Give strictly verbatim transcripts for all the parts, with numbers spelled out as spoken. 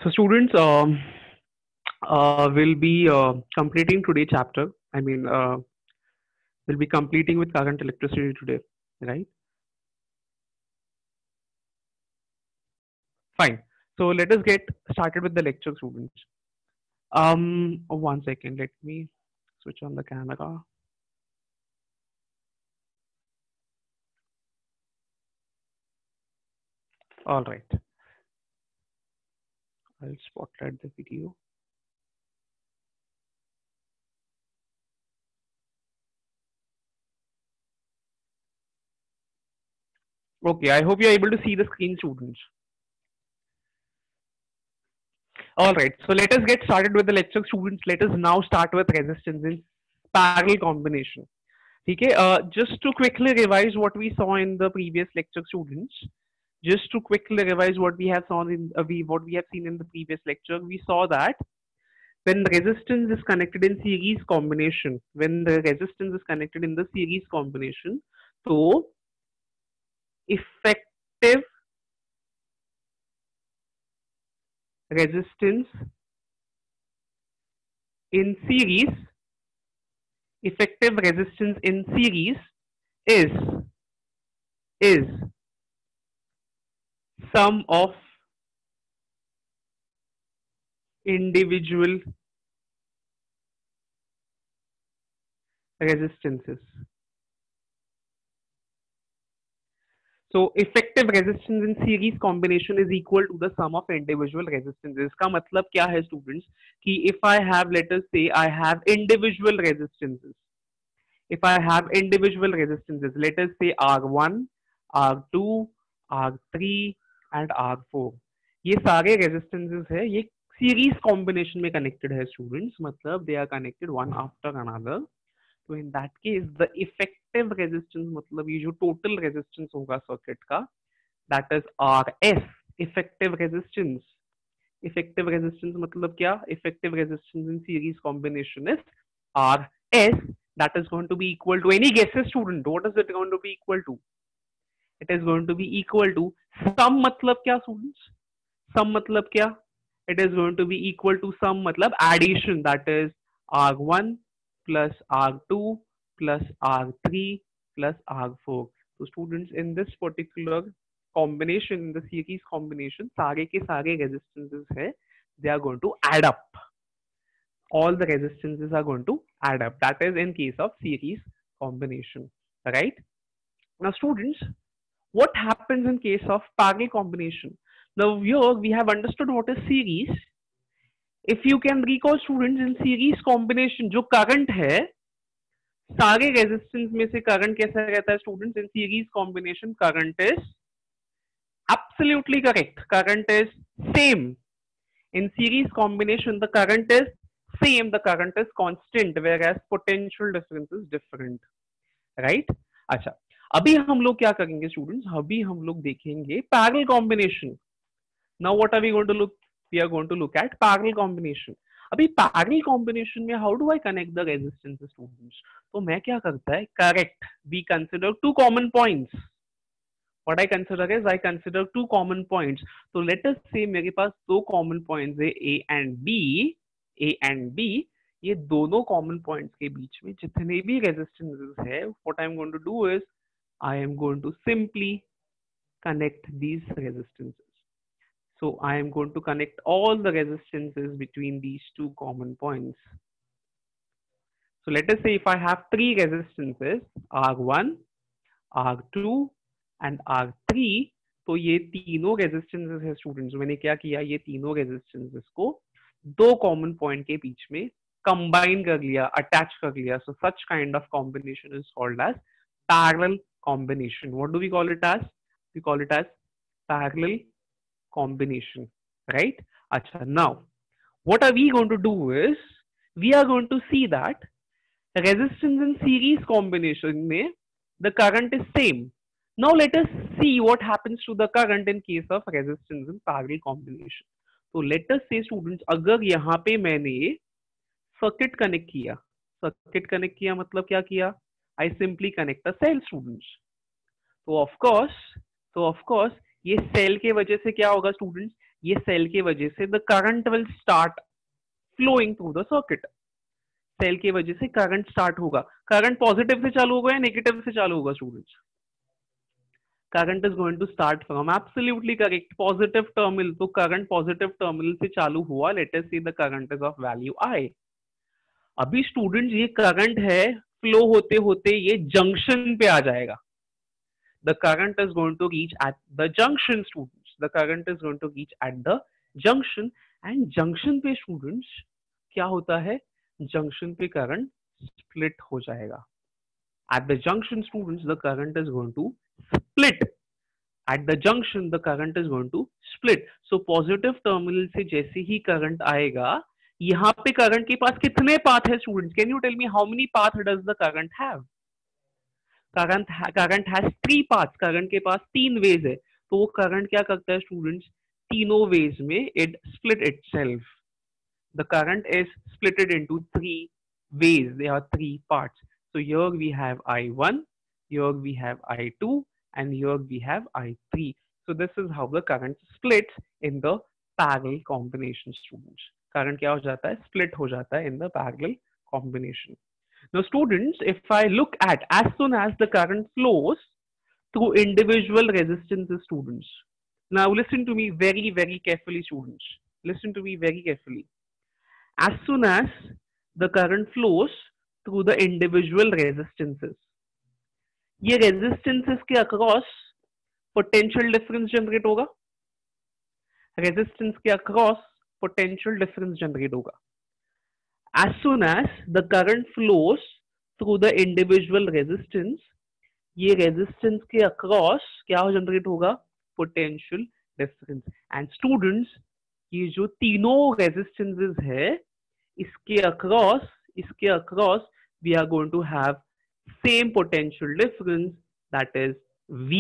So students um, uh, will be uh, completing today chapter. I mean, uh, will be completing with current electricity today, right? Fine. So let us get started with the lecture, students. Um, one second. Let me switch on the camera. All right. I'll spotlight the video. Okay. I hope you're able to see the screen, students. All right. So let us get started with the lecture, students. Let us now start with resistance in parallel combination. Okay. Uh, just to quickly revise what we saw in the previous lecture, students. Just to quickly revise what we have saw in uh, we what we have seen in the previous lecture, we saw that when resistance is connected in series combination, when the resistance is connected in the series combination, so effective resistance in series, effective resistance in series is is sum of individual resistances. So effective resistance in series combination is equal to the sum of individual resistances. इसका मतलब क्या है students कि if I have, let us say I have individual resistances, if I have individual resistances, let us say R one, R two, R three and R four, ये सारे resistances है, ये series combination में connected है students, मतलब they are connected one after another. तो in that case the effective resistance, मतलब ये जो टोटल रेजिस्टेंस होगा सर्किट का, that is R S, effective resistance. Effective resistance मतलब क्या? Effective resistance in series combination is R S, that is going to be equal to, any guesses student, what is it going to be equal to? It is going to be equal to sum, मतलब क्या students? Sum मतलब क्या? It is going to be equal to sum मतलब addition, that is R one plus R two plus R three plus R four. So students, in this particular combination, in the series combination, सारे के सारे resistances है, they are going to add up. All the resistances are going to add up. That is in case of series combination, right? Now students, what happens in case of parallel combination? Now here we have understood what is series. If you can recall students, in series combination जो current है, सारे resistance में से current कैसा रहता है students? In series combination current is absolutely correct, current is same. In series combination the current is same, the current is constant, whereas potential difference is different, right? अच्छा, अभी हम लोग क्या करेंगे स्टूडेंट्स? अभी हम लोग देखेंगे parallel combination. Now what are we going to look? We are going to look at parallel combination. अभी पैरेलल कॉम्बिनेशन में how do I connect the resistances students? तो मैं क्या करता है, correct, we consider two common points. What I consider is, I consider two common points. तो let us say मेरे पास दो कॉमन पॉइंट्स है, A and B, A and B. ये दोनों कॉमन पॉइंट्स के बीच में जितने भी रेजिस्टेंसेस है, what I am going to do is I am going to simply connect these resistances. So I am going to connect all the resistances between these two common points. So let us say if I have three resistances, R one, R two and R three, तो ये तीनों resistances है students. मैंने क्या किया, ये तीनों resistances को दो कॉमन पॉइंट के बीच में कंबाइन कर लिया, अटैच कर लिया. So such kind of combination is called as parallel combination. What do we call it as? We call it as parallel combination, right? Acha, now what are we going to do is we are going to see that resistance in series combination mein the current is same. Now let us see what happens to the current in case of resistance in parallel combination. So let us say students, अगर यहाँ पे मैंने circuit connect किया, circuit connect किया मतलब क्या किया? I simply connect a cell students. So of course, so of course ये सेल के वजह से क्या होगा स्टूडेंट्स? ये सेल के वजह से the current will start flowing through the circuit. Cell की वजह से करंट स्टार्ट होगा। करंट पॉजिटिव से चालू होगा या नेगेटिव से चालू होगा students? Current is going to start from, absolutely correct, positive terminal. तो करंट पॉजिटिव टर्मिनल से चालू हुआ। Let us see the current is of value I. अभी स्टूडेंट्स ये करंट है, फ्लो होते होते ये जंक्शन पे आ जाएगा। The current is going to reach at the junction students, the current is going to reach at the junction. And junction पे स्टूडेंट्स क्या होता है? जंक्शन पे करंट स्प्लिट हो जाएगा। At the junction, students, the current is going to split. At the junction, the current is going to split. So positive terminal से जैसे ही current आएगा, यहाँ पे current के पास कितने path है students? Can you tell me how many path does the current have? Current current has three paths. Current के पास तीन ways है। तो वो current क्या करता है students? तीनों ways में it split itself. The current is splitted into three ways. There are three parts. So here we have I one, here we have I two, and here we have I three. So this is how the current splits in the parallel combination, students. Current क्या हो जाता है? Split हो जाता है in the parallel combination. Now students, if I look at as soon as the current flows through individual resistances, students. Now listen to me very, very carefully, students. Listen to me very carefully. As soon as the current flows through the individual resistances, ये resistances के across potential difference generate होगा। resistance के across potential difference generate होगा। As soon as the current flows through the individual resistance, ये resistance के across क्या generate होगा? Potential difference. And students, ये जो तीनों resistances है, इसके across इसके across we are going to have same potential difference, that is V.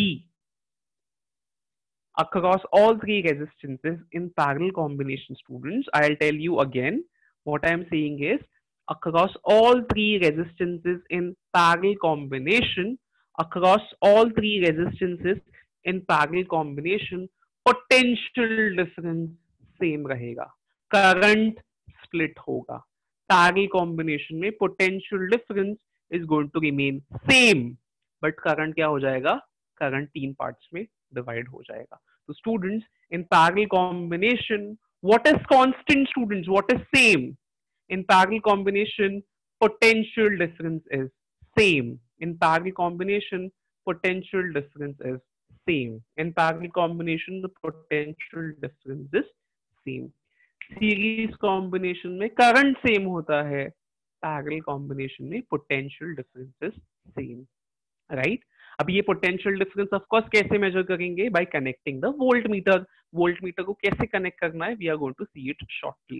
Across all three resistances in parallel combination, students, I'll tell you again. What I'm saying is, across all three resistances in parallel combination, across all three resistances in parallel combination, potential difference same रहेगा, current split होगा। Parallel combination में potential difference is going to remain same, but current क्या हो जाएगा? Current तीन parts में divide हो जाएगा। So students, in parallel combination, what is constant, students? What is same? In parallel combination, potential difference is same. In parallel combination, potential difference is same. In parallel combination, the potential difference is same. Series combination में current same होता है, parallel combination में potential differences same, right? अब ये potential difference of course कैसे measure करेंगे? By connecting the voltmeter. Voltmeter को कैसे कनेक्ट करना है? We are going to see it shortly.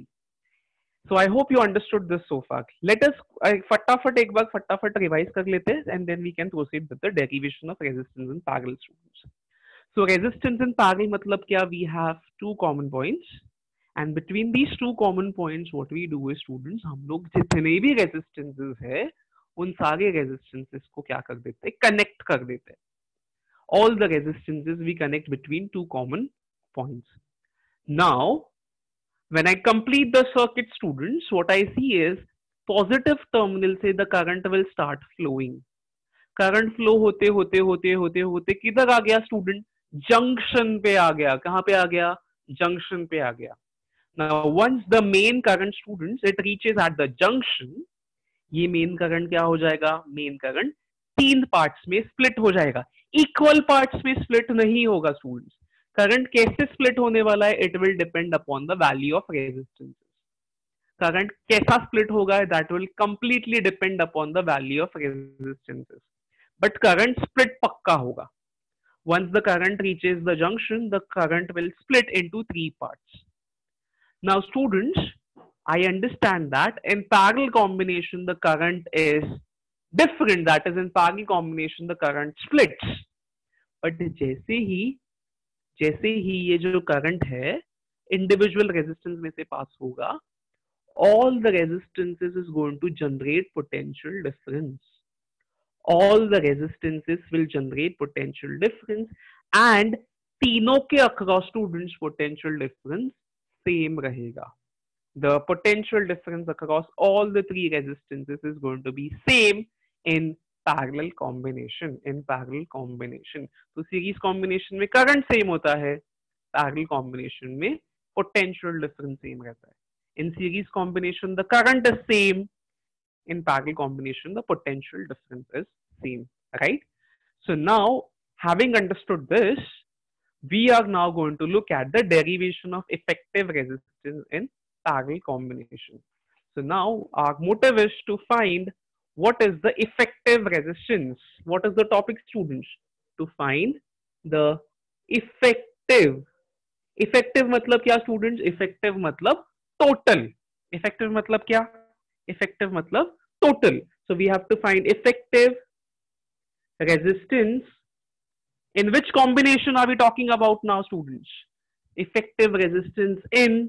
So I hope you understood this so far. Let us फटाफट एक बार फटाफट रिवाइज कर लेते हैं and then we can proceed with the derivation of resistance in parallel, students. So resistance in parallel मतलब क्या? We have two common points, and between these two common points what we do is, students, हम लोग जितने भी resistances है उन सारे resistances को क्या कर देते हैं? connect कर देते हैं। all the resistances we connect between two common points. Now when I complete the circuit, students, what I see is positive terminal से the current will start flowing. current flow होते होते होते होते होते किधर आ गया student? junction पे आ गया। कहाँ पे आ गया? junction पे आ गया। Now once the main current, students, it reaches at the junction, ये main current क्या हो जाएगा? main current तीन parts में split हो जाएगा। equal parts में split नहीं होगा students। current कैसे split होने वाला है? it will depend upon the value of resistance। current कैसा split होगा? that will completely depend upon the value of resistance। but current split पक्का होगा। once the current reaches the junction, the current will split into three parts। Now students, I understand that in parallel combination the current is different, that is in parallel combination the current splits, but जैसे ही जैसे ही ये जो current है individual resistance में से pass होगा, all the resistances is going to generate potential difference. All the resistances will generate potential difference and तीनों के across students potential difference same रहेगा. The potential difference across all the three resistances is going to be same in parallel combination. In parallel combination, तो series combination में current same होता है, parallel combination में potential difference same रहता है. In series combination the current is same, in parallel combination the potential difference is same, right? So now, having understood this, we are now going to look at the derivation of effective resistance in parallel combination. So now our motive is to find what is the effective resistance. What is the topic, students? To find the effective. Effective मतलब क्या students? Effective मतलब total. Effective मतलब क्या? Effective मतलब total. So we have to find effective resistance. In which combination are we talking about now, students? Effective resistance in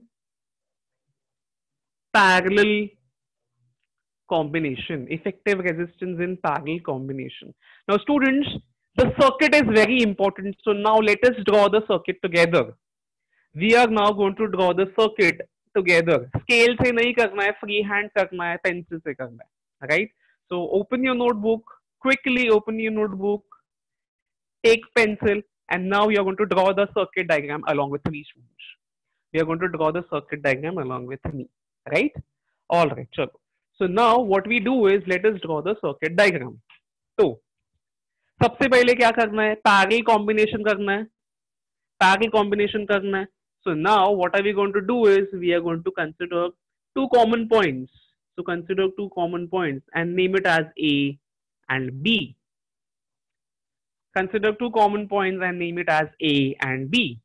parallel combination. Effective resistance in parallel combination. Now students, the circuit is very important. So now let us draw the circuit together. We are now going to draw the circuit together. Scale से नहीं करना है, free hand करना है, pencil से करना है, right? So open your notebook, quickly open your notebook, take pencil, and now you are going to draw the circuit diagram along with me, students. We are going to draw the circuit diagram along with me, right? All right, chalo. So now what we do is let us draw the circuit diagram. तो सबसे पहले क्या करना है? Parallel combination करना है. Parallel combination करना है. So now what are we going to do is we are going to consider two common points. So consider two common points and name it as A and B. Consider two common points and name it as A and B.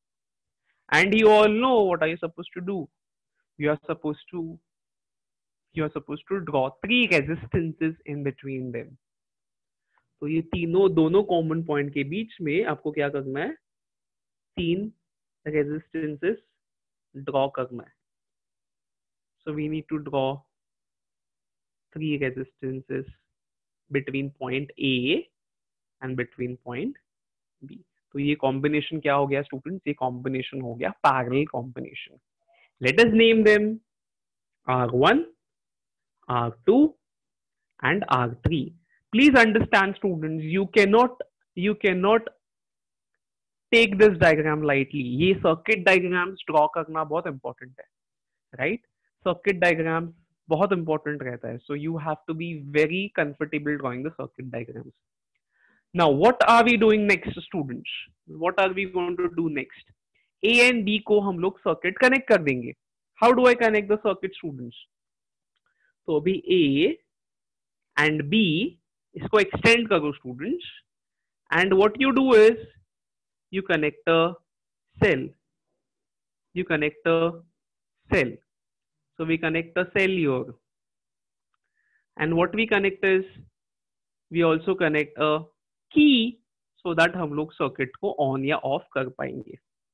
And you all know what are you supposed to do? You are supposed to you are supposed to draw three resistances in between them. तो ये तीनों दोनों common point के बीच में आपको क्या करना है? तीन रेजिस्टेंसेस ड्रॉ करना है. So we need to draw three resistances between point A and between point B. तो ये कॉम्बिनेशन क्या हो गया स्टूडेंट्स? ये कॉम्बिनेशन हो गया parallel combination. Let us name them R one, R two and R three. Please understand students, you cannot you cannot take this diagram lightly. ये circuit diagrams draw करना बहुत important है, right? Circuit diagrams बहुत important रहता है. So you have to be very comfortable drawing the circuit diagrams. Now what are we doing next, students? What are we going to do next? A and B को हम लोग circuit connect कर देंगे. How do I connect the circuit, students? तो अभी A and B इसको extend करो students, and what you do is you connect a cell. You connect a cell. So we connect a cell here, and what we connect is we also connect a key so that हम लोग circuit को on या off कर पाएंगे.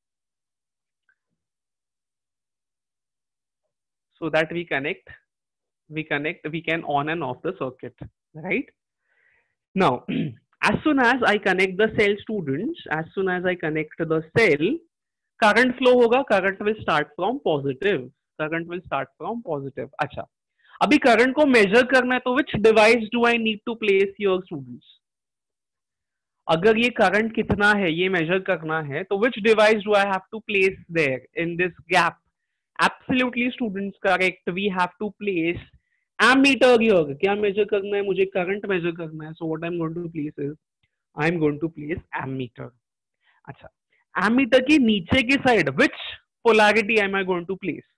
So that we connect, we connect, we can on and off the circuit, right? Now, as soon as I connect the cell, students, as soon as I connect the cell, current flow होगा, current will start from positive. Current will start from positive. अच्छा, अभी current को measure करना है तो which device do I need to place here, students? अगर ये current कितना है ये measure करना है तो which device do I have to place there in this gap? Absolutely, students, correct. We have to place ammeter here. क्या measure करना है? मुझे current measure करना है. So what I'm going to place is I'm going to place ammeter. अच्छा, ammeter की नीचे की side which polarity am I going to place?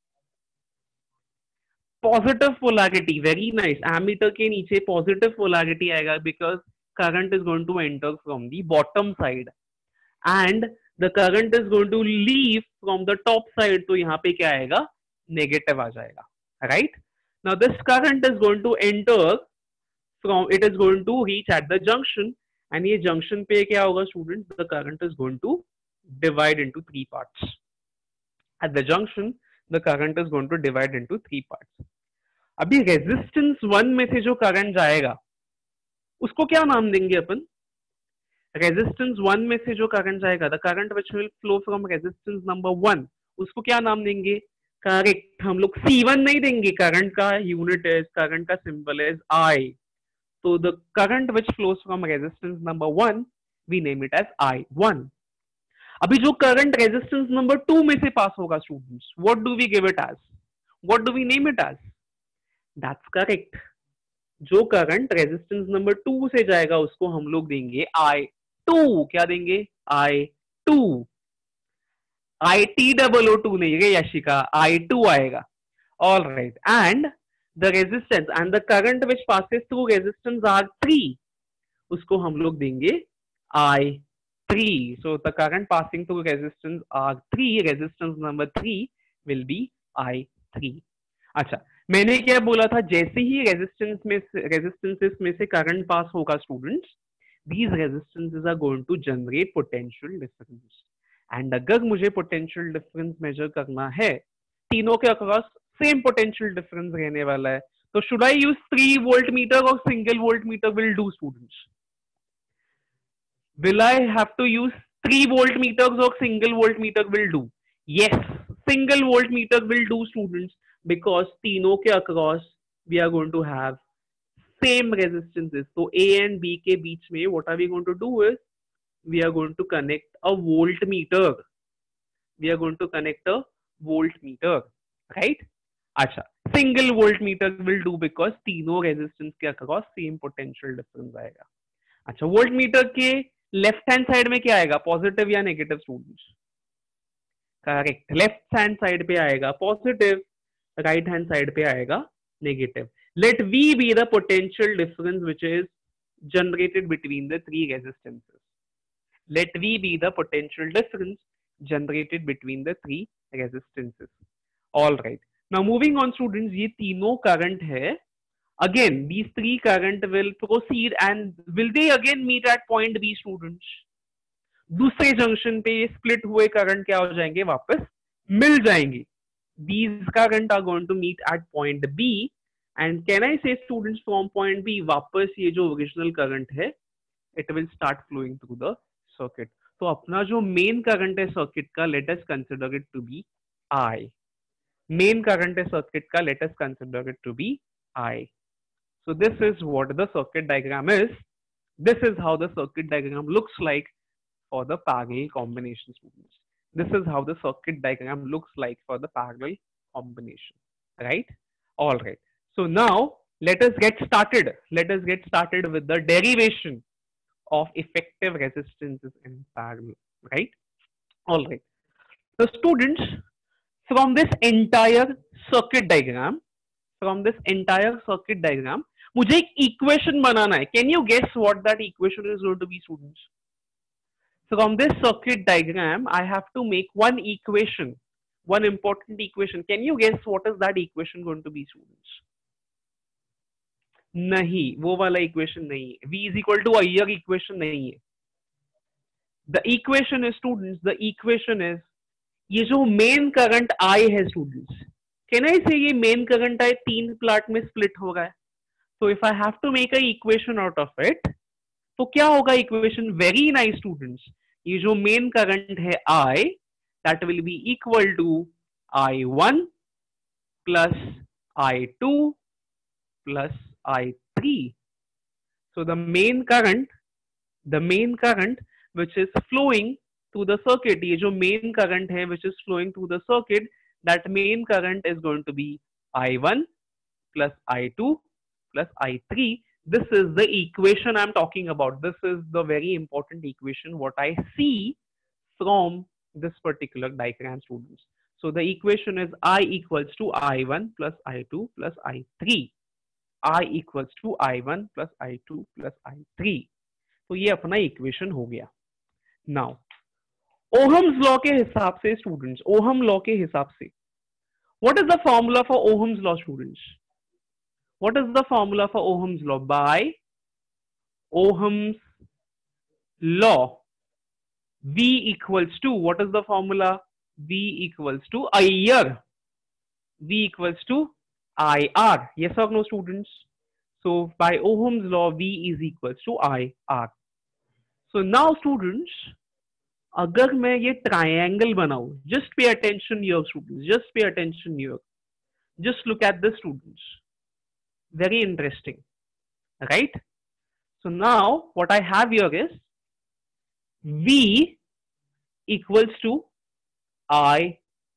Positive polarity. Very nice. Ammeter के नीचे positive polarity आएगा because current is going to enter from the bottom side and the current is going to leave from the top side. तो यहाँ पे क्या आएगा? Negative आ जाएगा, right? Now this current is going to enter from, it is going to reach at the junction, and ये junction पे क्या होगा students? The current is going to divide into three parts. At the junction, the current is going to divide into three parts. अभी resistance one में से जो current जाएगा, उसको क्या नाम देंगे अपन? रेजिस्टेंस वन में से जो करंट जाएगा, the current which will flow from resistance number one, उसको क्या नाम देंगे? करेक्ट, हम लोग सी वन नहीं देंगे, करंट का यूनिट है, करंट का सिंबल इज आई, तो the current which flows from resistance number one we name it as I one. अभी जो करंट रेजिस्टेंस नंबर टू में से पास होगा students, what do we give it as, what do we name it as? That's correct, जो current resistance number two से जाएगा उसको हम लोग देंगे आई टू। क्या देंगे? I two. I T double O two नहीं रे यशिका, आई टू आएगा। All right, and the resistance and the current which passes through resistance R three, उसको हम लोग देंगे I three. So the current passing through resistance R three, resistance number three will be I three. अच्छा, मैंने क्या बोला था, जैसे ही रेजिस्टेंस में रेजिस्टेंसेस में से करंट पास होगा students, these resistances are going to generate potential difference, and अगर मुझे potential difference measure करना है, तीनों के अक्रॉस सेम potential difference रहने वाला है, तो should I use three volt meter or single volt meter will do students? Will I have to use three volt meters or single volt meter will do? Yes, single volt meter will do students, because तीनों के across we are going to have same resistances. So A and B के बीच में what are we going to do is we are going to connect a voltmeter. We are going to connect a voltmeter, right? अच्छा, single voltmeter will do because तीनों resistance के across same potential difference आएगा। अच्छा, voltmeter के left hand side में क्या आएगा, positive या negative students? Correct, left hand side पे आएगा पॉजिटिव, राइट हैंड साइड पे आएगा negative. Let V be the potential difference which is generated between the three resistances. Let V be the potential difference generated between the three resistances. All right. Now moving on students, ये तीनों current है। Again, these three current will proceed and will they again meet at point B students? दूसरे junction पे ये split हुए current क्या हो जाएंगे, वापस मिल जाएंगे। These current are going to meet at point B and can I say students from point B वापस ये जो ओरिजिनल करंट है it will start flowing through the circuit. तो अपना जो मेन करंट है सर्किट का, let us consider it to be I. Main current है सर्किट का, let us consider it to be I. So this is what the circuit diagram is. This is how the circuit diagram looks like for the parallel combination students. This is how the circuit diagram looks like for the parallel combination, right? All right. So now let us get started. Let us get started with the derivation of effective resistances in parallel, right? All right. So students, from this entire circuit diagram, from this entire circuit diagram, मुझे एक equation बनाना है। Can you guess what that equation is going to be, students? From this circuit diagram, I have to make one equation, one important equation. Can you guess what is that equation going to be, students? नहीं, वो वाला equation नहीं है। V is equal to Iyer equation नहीं है। The equation is, students, the equation is, ये जो main current I है students, can I say ये main current I तीन प्लाट में split हो रहा है? So if I have to make a equation out of it, तो क्या होगा equation? Very nice students, ये जो main current है I, that will be equal to I one plus I two plus I three. So the main current, the main current which is flowing through the circuit, ये जो main current है which is flowing through the circuit, that main current is going to be I one plus I two plus I three. This is the equation I'm talking about. This is the very important equation what I see from this particular diagram, students. So the equation is I equals to I one plus I two plus I three. I equals to I one plus I two plus I three. तो ये अपना equation हो गया। Now Ohm's law के हिसाब से students, ohm law के हिसाब से what is the formula for Ohm's law students? What is the formula for Ohm's law? By Ohm's law, V equals to, what is the formula? V equals to Iyer. V equals to I R. Yes or no, students? So by Ohm's law, V is equals to I R. So now students, अगर मैं ये triangle बनाऊं, just pay attention your students, just pay attention your, just look at the students, very interesting, right? So now what I have here is V equals to I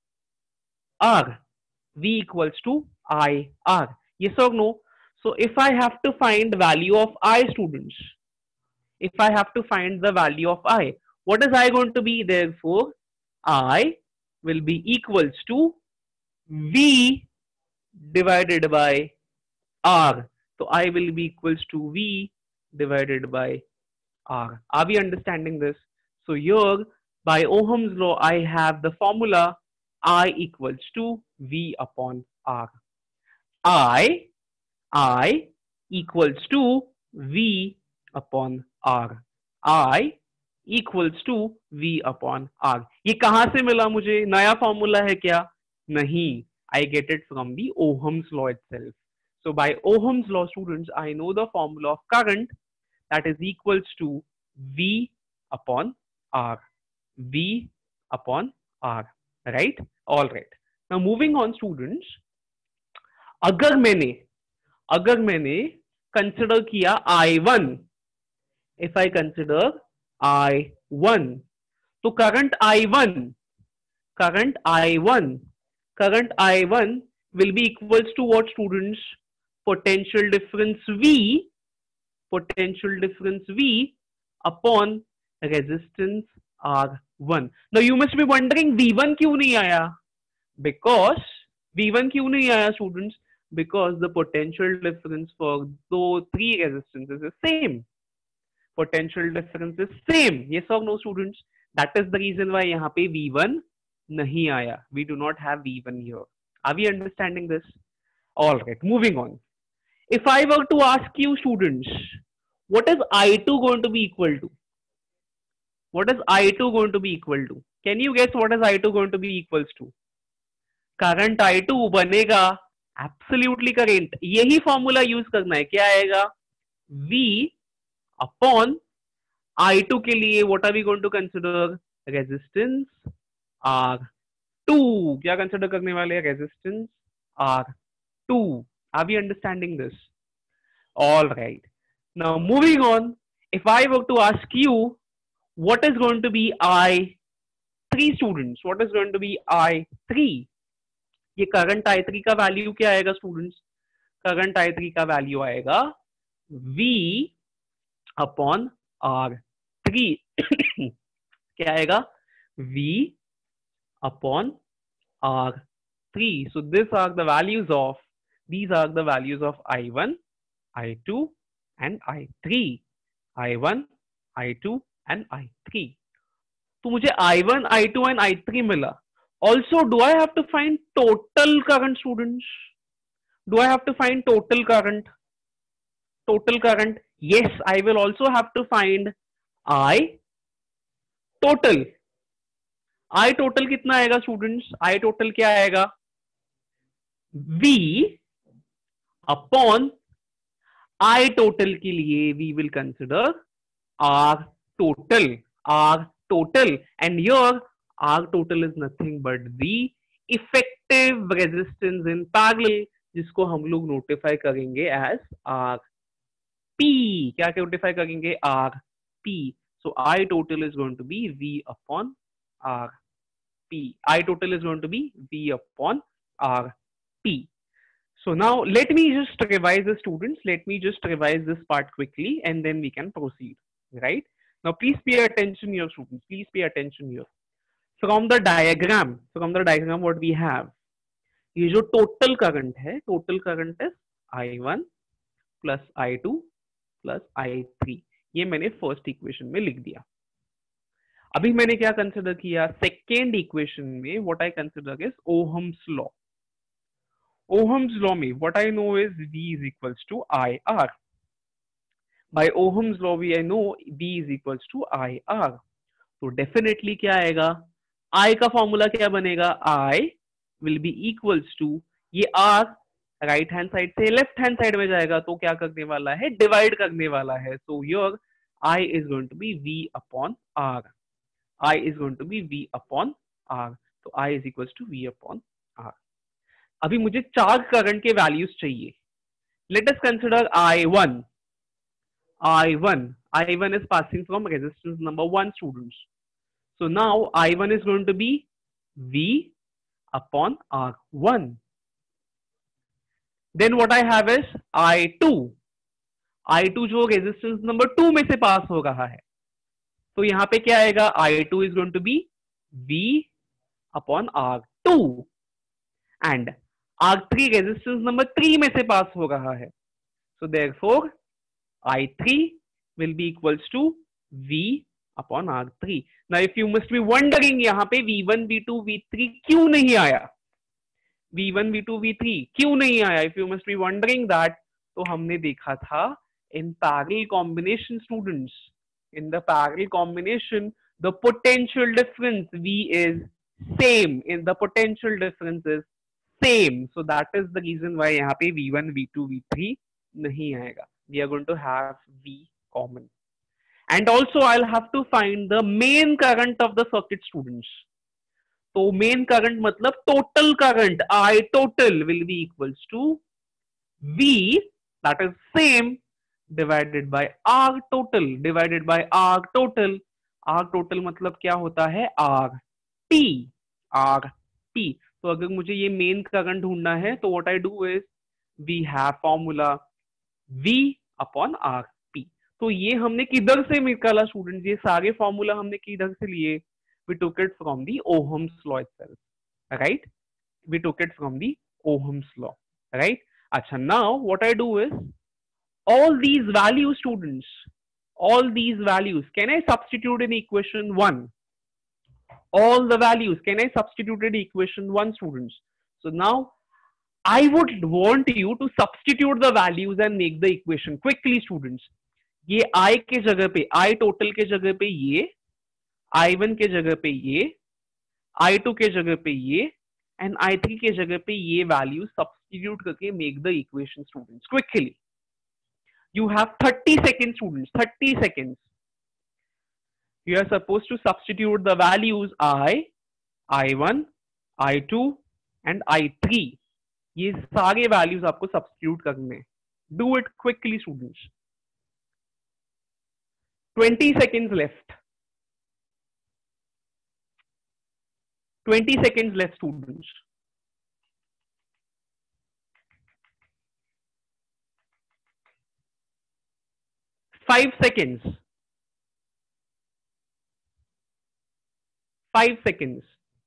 R. V equals to I R. Yes or no? So if I have to find value of I, students, if I have to find the value of I, what is I going to be? Therefore, I will be equals to V divided by R. So I will be equals to V divided by R. Are we understanding this? So here, by Ohm's law, I have the formula I equals to V upon R. I, I equals to V upon R. I equals to V upon R. ये कहाँ से मिला मुझे? नया formula है क्या? नहीं. I get it from the Ohm's law itself. So by Ohm's law, students, I know the formula of current, that is equals to V upon R. V upon R. Right? All right. Now moving on, students, अगर मैंने अगर मैंने consider किया I one, if I consider I one, तो current I one, current I one, current I one will be equals to what, students? Potential difference V, potential difference V upon resistance R one. Now you must be wondering V one क्यों नहीं आया? Because V one क्यों नहीं आया, students? Because the potential difference for those three resistances is same. Potential difference is same. Yes or no, students? That is the reason why यहाँ पे V one नहीं आया. We do not have V one here. Are we understanding this? All right. Moving on. If I were to ask you, students, what is I two going to be equal to? What is I two going to be equal to? Can you guess what is I two going to be equals to? Current I two बनेगा absolutely current. यही formula use करना है. क्या आएगा? V upon I two के लिए what are we going to consider? Resistance R two. क्या consider करने वाले हैं? Resistance R two. Are we understanding this? All right. Now moving on, if I were to ask you what is going to be I three, students, what is going to be I three? ये current I three का value क्या आएगा, students? Current I three का value आएगा V upon R three. क्या आएगा? V upon R three. So these are the values of these are the values of I one, I two, and I three. I one, I two, and I three. तो मुझे I one, I two, and I three मिला. Also, do I have to find total current, students? Do I have to find total current? Total current? Yes, I will also have to find I total. I total कितना आएगा, students? I total क्या आएगा? V upon I total के लिए we will consider R total. R total, and here R total is nothing but the effective resistance in parallel, जिसको हम लोग notify करेंगे as R P. क्या नोटिफाई करेंगे? R P. So I total is going to be V upon R P. I total is going to be V upon R P. So now let me just revise the students. Let me just revise this part quickly and then we can proceed. Right? Now please pay attention here, students. Please pay attention here. From the diagram, from the diagram what we have, ये जो total current है, total current is I one plus I two plus I three. ये मैंने first equation में लिख दिया. अभी मैंने क्या कंसिडर किया? सेकेंड इक्वेशन में what I consider is Ohm's law. Ohm's law में what I know is V is equals to I R. By Ohm's law we I know V is equals to I R. तो definitely क्या आएगा? I का formula क्या बनेगा? I will be equals to, ये R right hand side से left hand side में जाएगा तो क्या करने वाला है? डिवाइड करने वाला है. So your I is going to be V upon R. I is going to be V upon R. तो I is equals to V upon R. अभी मुझे चार करंट के वैल्यूज चाहिए. Let us consider I one. I one. I one is passing from resistance number one, students. So now I one is going to be V upon R one. Then what I have is I two. I two जो resistance number two में से पास हो रहा है, तो यहां पे क्या आएगा? I two is going to be V upon R two. And R three resistance number three में से पास हो रहा है, so therefore I three will be equals to V upon R three. Now if you must be wondering यहाँ पे V one, V two, V three क्यों नहीं आया? V one, V two, V three क्यों नहीं आया? If you must be wondering that, तो हमने देखा था in parallel combination, students. In the parallel combination, the potential difference V is same. In the potential difference is same. So that is the reason why यहाँ पे V one, V two, V three नहीं आएगा. We are going to have V common. And also I'll have to find the main current of the circuit, students. So main current मतलब total current, I total will be equals to V, that is same, divided by R total, divided by R total. R total मतलब क्या होता है? R T, R T. तो अगर मुझे ये main current ढूंढना है, तो what I do is we have formula V upon R P. तो ये हमने किधर से निकाला स्टूडेंट? ये सारे फॉर्मूला हमने किधर से लिए? We took it from the Ohm's law itself, right? We took it from the Ohm's law, right? अच्छा, now what I do is all these values, students, all these values, can I substitute in equation one? All the values, can I substitute in equation one, students? So now I would want you to substitute the values and make the equation quickly, students. ये I के जगह पे, I total के जगह पे ये, I one के जगह पे ये, I two के जगह पे ये, and I three के जगह पे ये values substitute करके make the equation, students, quickly. You have thirty seconds, students, thirty seconds. You are supposed to substitute the values I, I one, I two and I three. ये सारे values आपको substitute करने हैं. Do it quickly, students. twenty seconds left. twenty seconds left, students. Five seconds. Five seconds.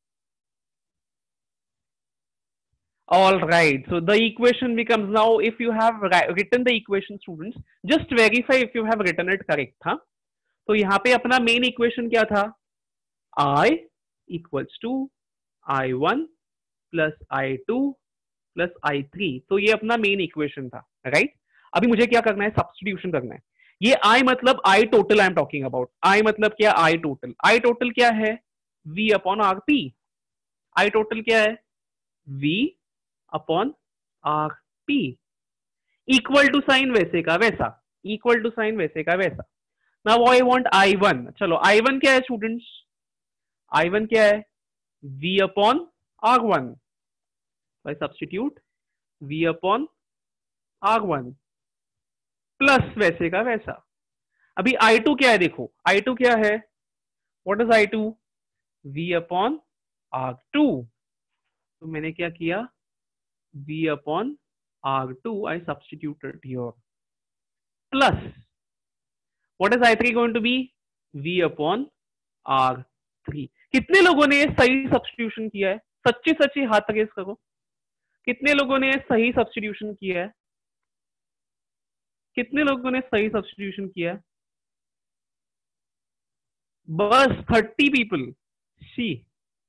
All right. So the equation becomes now, if you have written the equation, students, just verify if you have written it correct. हाँ? तो यहाँ पे अपना main equation क्या था? I equals to I one plus I two plus I three. तो ये अपना main equation था, right? अभी मुझे क्या करना है? Substitution करना है. ये I मतलब I total I am talking about. I मतलब क्या? I total. I total क्या है? V upon R P. I total क्या है? V upon R P. Equal to sign वैसे का वैसा. Equal to sign वैसे का वैसा. Now I want I one. चलो I one क्या है, students? I one क्या है? V upon R one. I substitute V upon R one plus वैसे का वैसा. अभी I two क्या है? देखो I two क्या है? What is I two? V upon R two. तो मैंने क्या किया? V upon R two I substituted here. Plus what is I three going to be? V upon R three. कितने लोगों ने सही सब्स्टिट्यूशन किया है? सच्ची सच्ची हाथ रेज करो. कितने लोगों ने सही सब्स्टिट्यूशन किया है? कितने लोगों ने सही सब्स्टिट्यूशन किया है? बस thirty people. See,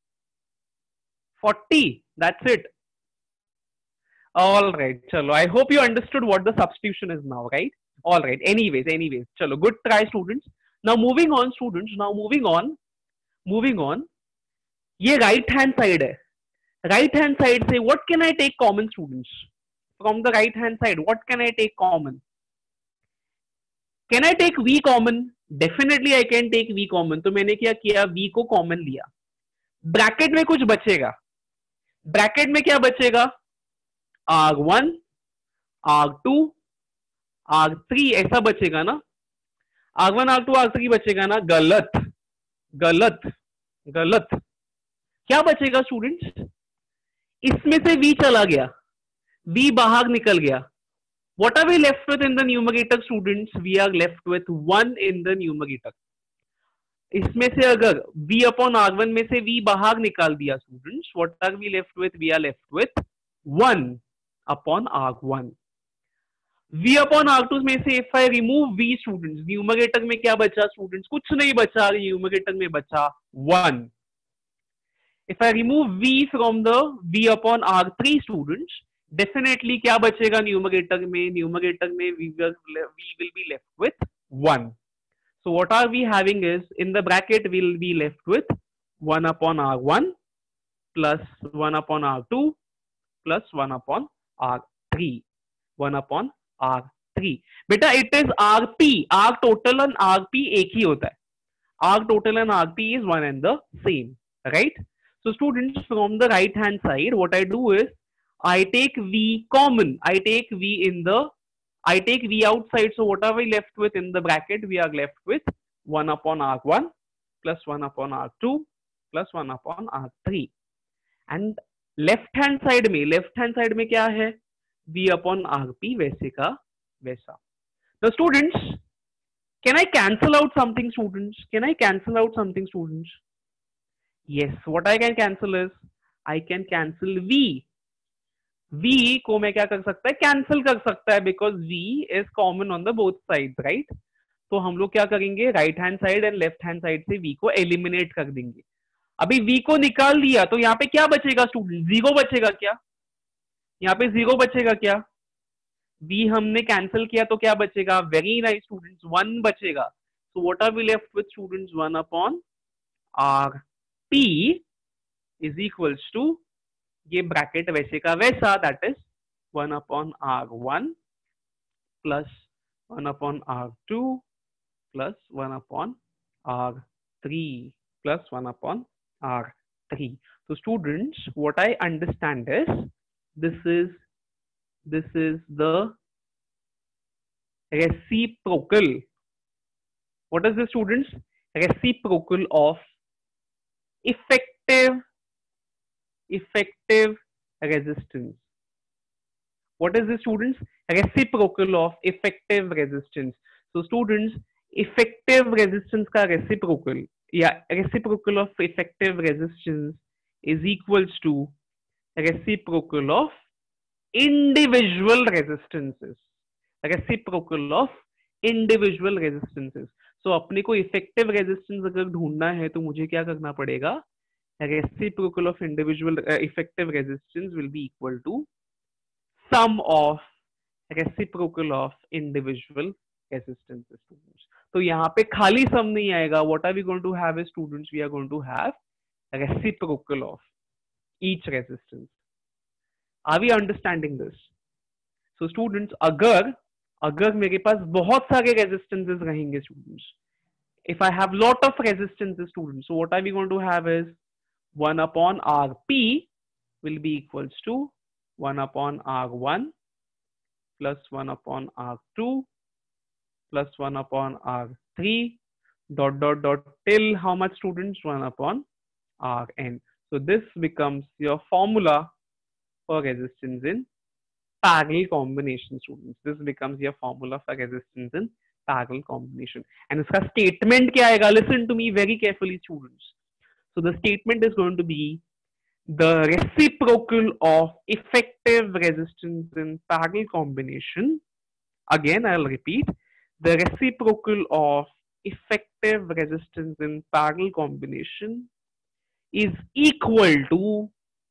forty. That's it. All right. Chalo. I hope you understood what the substitution is now, right? All right. Anyways, anyways. Chalo. Good try, students. Now moving on, students. Now moving on. Moving on. ये right hand side है. Right hand side say what can I take common, students? From the right hand side, what can I take common? Can I take V common? Definitely I can take v common, तो मैंने क्या किया, v को common लिया, bracket में कुछ बचेगा, bracket में क्या बचेगा, R one, R two, R three, ऐसा बचेगा ना, R one, R two, R three बचेगा ना, गलत, गलत, गलत, क्या बचेगा स्टूडेंट्स, इसमें से v चला गया, v बाहर निकल गया, what are we left with in the numerator students, we are left with one in the numerator, इसमें से अगर v अपॉन आर वन में से v बाहर निकाल दिया students, what are we left with, we are left with one upon R one, v upon R two में से if I remove v students, numerator में क्या बचा स्टूडेंट्स, कुछ नहीं बचा, न्यूमरेटर में बचा one, if I remove v from the v upon R three students, definitely क्या बचेगा न्यूमरेटर में, न्यूमरेटर में we will, we will be left with one. So what are we having is, in the bracket we will be left with one upon R one plus one upon R two plus one upon R three, one upon R three. बेटा it is rp, r total and rp एक ही होता है, r total and rp is one and the same, right? So students, from the right hand side, what I do is I take v common, I take v in the, I take v outside. So what are we left with in the bracket? We are left with one upon R one plus one upon R two plus one upon R three. And left hand side में, left hand side में क्या है, v upon rp वैसे का वैसा. The students, can I cancel out something students? Can I cancel out something students? Yes, what I can cancel is, I can cancel v. v को मैं क्या कर सकता है, कैंसिल कर सकता है, because v is common on the both side, right? तो हम लोग क्या करेंगे, right hand side and left hand side से v को एलिमिनेट कर देंगे. अभी v को निकाल दिया तो यहाँ पे क्या बचेगा स्टूडेंट, जीरो बचेगा क्या, यहाँ पे जीरो बचेगा क्या, v हमने कैंसिल किया तो क्या बचेगा, वेरी नाइस स्टूडेंट्स, वन बचेगा. So what are we left with students, one upon R p is equals to, ये ब्रैकेट वैसे का वैसा, that is one upon R one plus one upon R two plus one upon R three plus one upon R three. So students, what I understand is, this is this is the reciprocal. What is this students? Reciprocal of effective effective resistance. What is this students? Reciprocal of effective resistance. So students, effective resistance का reciprocal या reciprocal of effective resistance is equals to reciprocal of individual resistances. Reciprocal of individual resistances. So अपने को effective resistance अगर ढूंढना है तो मुझे क्या करना पड़ेगा, reciprocal of individual uh, effective resistance will be equal to sum of reciprocal of individual resistances. तो यहाँ पे खाली sum नहीं आएगा. What are we going to have as students? We are going to have reciprocal of each resistance. Are we understanding this? So students, अगर अगर मेरे पास बहुत सारे रेजिस्टेंसेस रहेंगे students, if I have lot of resistances students, so what are we going to have is one upon rp will be equals to one upon R one plus one upon R two plus one upon R three dot dot dot till how much students, one upon Rn. So this becomes your formula for resistance in parallel combination students. This becomes your formula for resistance in parallel combination. And इसका statement क्या आएगा? Listen to me very carefully students. So the statement is going to be the reciprocal of effective resistance in parallel combination. Again, I'll repeat, the reciprocal of effective resistance in parallel combination is equal to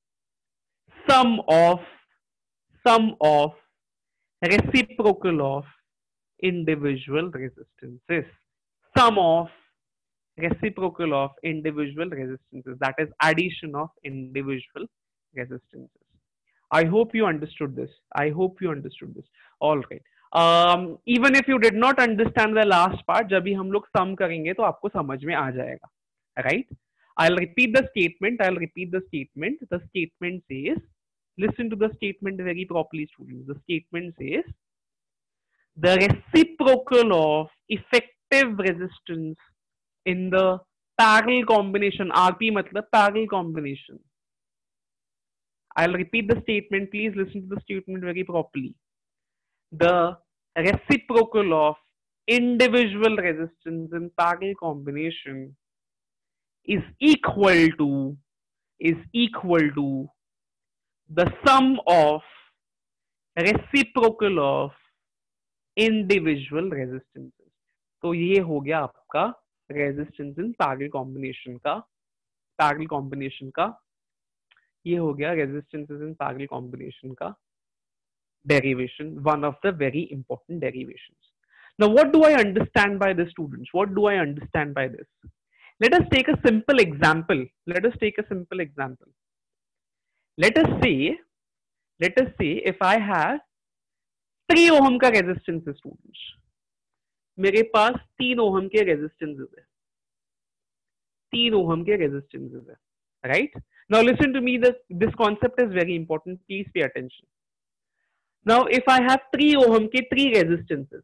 sum of sum of reciprocal of individual resistances. Sum of reciprocal of individual resistances, that is addition of individual resistances. I hope you understood this. I hope you understood this. All right. Even if you did not understand the last part, जब भी हम लोग सम करेंगे तो आपको समझ में आ जाएगा, right? I'll repeat the statement. I'll repeat the statement. The statement says, listen to the statement very properly, students. The statement says, the reciprocal of effective resistance in the parallel combination, R P matlab parallel combination. I'll repeat the statement. Please listen to the statement very properly. The reciprocal of individual resistance in parallel combination is equal to is equal to the sum of reciprocal of individual resistances. तो ये हो गया आपका resistance in parallel combination का parallel combination का ये हो गया resistances in parallel combination का derivation, one of the very important derivations. Now what do I understand by this, students? What do I understand by this? Let us take a simple example. Let us take a simple example. Let us say, let us say if I have three ohm का resistance है, students. मेरे पास तीन ohm के resistances है, तीन ohm के resistances है, right? Now listen to me. This this concept is very important. Please pay attention. Now if I have three ohm के three resistances,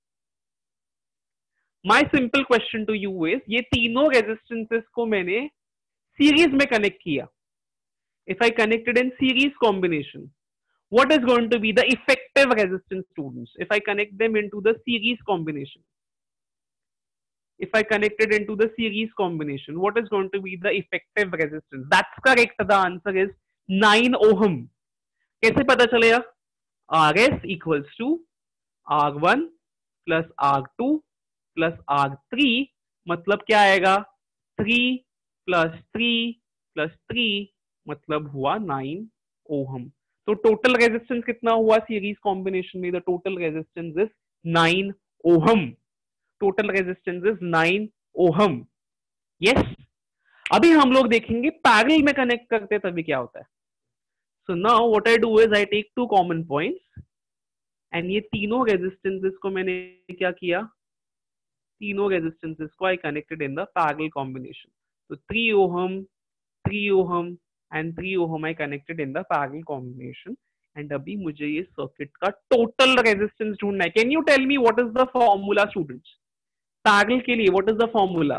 My simple question to you is, ये तीनों resistances को मैंने series में connect किया. If I connected in series combination, what is going to be the effective resistance, students? If I connect them into the series combination, if I connected into the series combination, what is going to be the effective resistance? That's correct. The answer is nine ohm. कैसे पता चलेगा? R S equals to R one plus R two plus R three, मतलब क्या आएगा? three plus three plus three मतलब हुआ nine ohm. तो total resistance कितना हुआ सीरीज कॉम्बिनेशन में? The total resistance is nine ohm. Total resistance is nine ohm. Yes. अभी हम लोग देखेंगे पैरेलल में कनेक्ट करते तभी क्या होता है. So now what I do is I take two common points and ये तीनों रेजिस्टेंसेस को मैंने क्या किया? तीनों रेजिस्टेंसेस को I connected in the parallel combination. तो three ohm, three ohm and three ohm I connected in the parallel combination. And अभी मुझे ये सर्किट का टोटल रेजिस्टेंस ढूंढना है. Can you tell me what is the formula, students? Parallel के लिए what is the formula?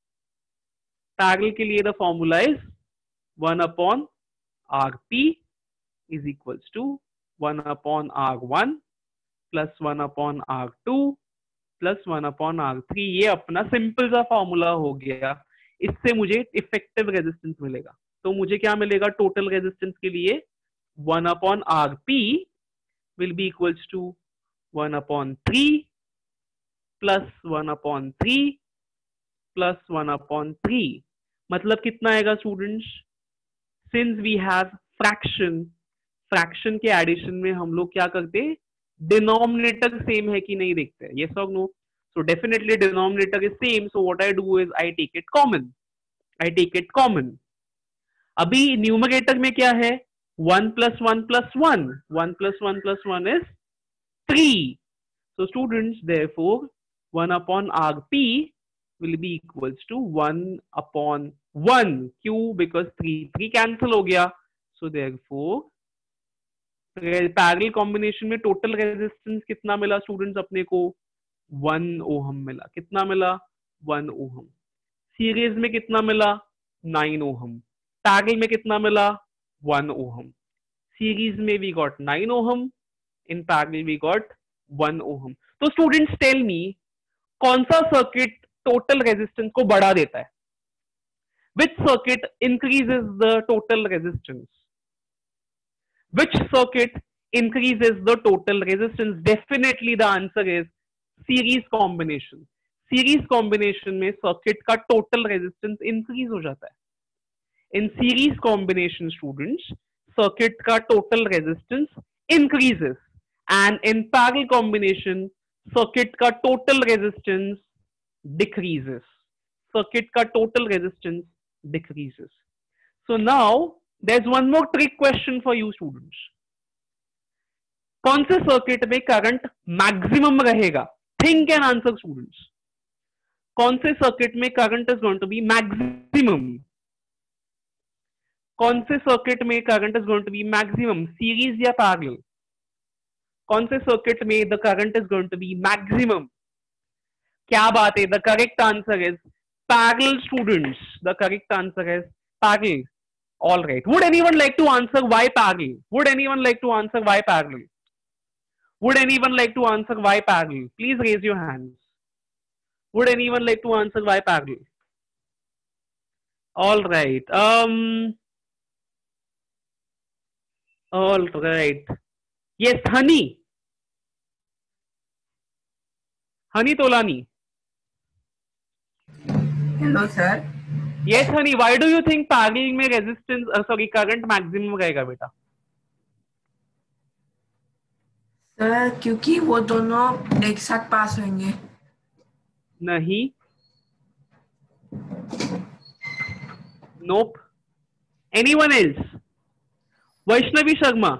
Parallel के लिए the formula is one upon R P is equals to one upon R one plus one upon R two plus one upon R three. ये अपना simple सा formula हो गया. इससे मुझे effective resistance मिलेगा. तो मुझे क्या मिलेगा टोटल रेजिस्टेंस के लिए? one upon R P will be equals to one upon three plus one upon three plus one upon three. मतलब कितना आएगा स्टूडेंट्स? Since we have fraction, fraction के एडिशन में हम लोग क्या करते? डिनोमिनेटर सेम है कि नहीं देखते. यस और no? So definitely denominator is same. So what I do is I take it common. I take it common. अभी न्यूमरेटर में क्या है? one plus one plus one. one plus one plus one is three. So students, therefore one upon R P will be equals to one upon one. Q because three three cancel हो गया. So therefore parallel combination में total resistance कितना मिला students अपने को? one ohm मिला. कितना मिला? one ohm. सीरीज में कितना मिला? nine ohm. पैरेलल में कितना मिला? one ohm. सीरीज में we got nine ohm, in parallel we got one ohm. तो स्टूडेंट्स टेल मी, कौन सा सर्किट टोटल रेजिस्टेंस को बढ़ा देता है? Which circuit increases the total resistance? Which circuit increases the total resistance? Definitely the answer is series combination. Series combination में circuit का total resistance increase हो जाता है. In series combination, students, circuit का total resistance increases, and in parallel combination, circuit का total resistance decreases. Circuit का total resistance decreases. So now there's one more trick question for you, students. कौन से circuit में current maximum रहेगा? Think and answer students. कौन से circuit में current is going to be maximum? कौन से सर्किट में current is going to be maximum, series या पैरेलल? कौन से सर्किट में the current is going to be maximum? क्या बात है, the correct answer is parallel students. The correct answer is parallel. All right. Would anyone like to answer why parallel? Would anyone like to answer why parallel? Would anyone like to answer why parallel? Please raise your hands. Would anyone like to answer why parallel? All right. Um. All right. Yes, Honey. Honey Tolani. Hello, sir. Yes, Honey. Why do you think parallel में resistance, uh, sorry, current maximum रहेगा बेटा? Sir क्योंकि वो दोनों एक साथ पास होंगे. नहीं. Nope. Anyone else? Vaishnavi Sharma.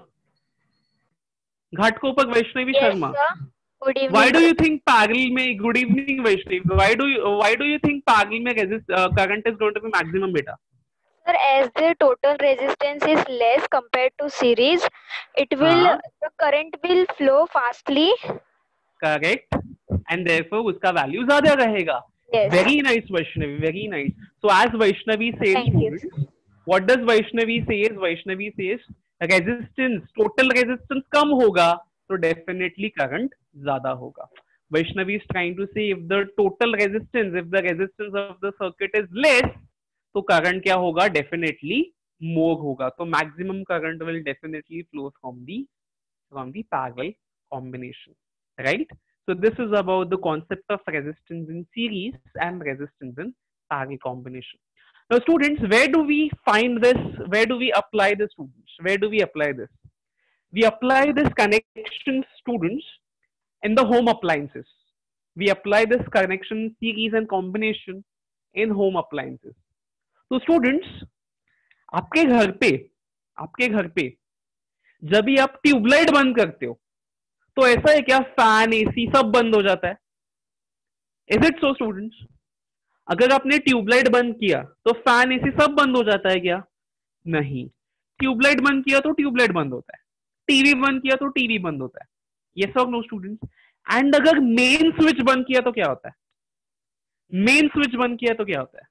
Ghatkopar Vaishnavi Yes, Sharma. sir. Good evening. Why do you think parallel में, good evening Vaishnavi, why do you why do you think parallel में resist uh, current is going to be maximum बेटा? Sir, as the total resistance is less compared to series, it will हाँ. the current will flow fastly. Correct. And therefore उसका value ज़्यादा रहेगा. Yes. Very nice Vaishnavi, very nice. So as Vaishnavi says, Thank you. students, what does Vaishnavi says? Vaishnavi says resistance, total resistance कम होगा तो definitely current ज़्यादा होगा. Vaishnavi is trying to say if the total resistance, if the resistance of the circuit is less, तो current क्या होगा? Definitely more होगा. तो maximum current will definitely flow from the from the parallel combination, right? So this is about the concept of resistance in series and resistance in parallel combination. Now students, where do we find this? Where do we apply this, students? Where do we apply this? We apply this connection, students, in the home appliances. We apply this connection, series and combination in home appliances. So students, आपके घर पे आपके घर पे जब भी आप tubelight बंद करते हो तो ऐसा है क्या फैन एसी सब बंद हो जाता है? Is it so students? अगर आपने ट्यूबलाइट बंद किया तो फैन एसी सब बंद हो जाता है क्या? नहीं. ट्यूबलाइट बंद किया तो ट्यूबलाइट बंद होता है, टीवी बंद किया तो टीवी बंद होता है. यस और नो स्टूडेंट्स? एंड अगर मेन स्विच बंद किया तो क्या होता है? मेन स्विच बंद किया तो क्या होता है?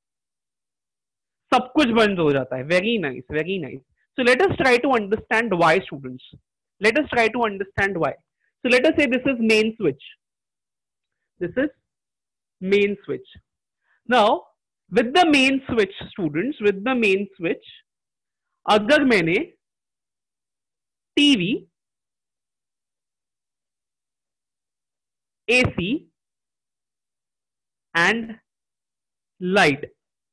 सब कुछ बंद हो जाता है. Very nice, very nice. So let us try to understand why, students. Let us try to understand why. So let us say this is main switch. This is main switch. Now, with the main switch, students, with the main switch, अगर मैंने TV, AC and light,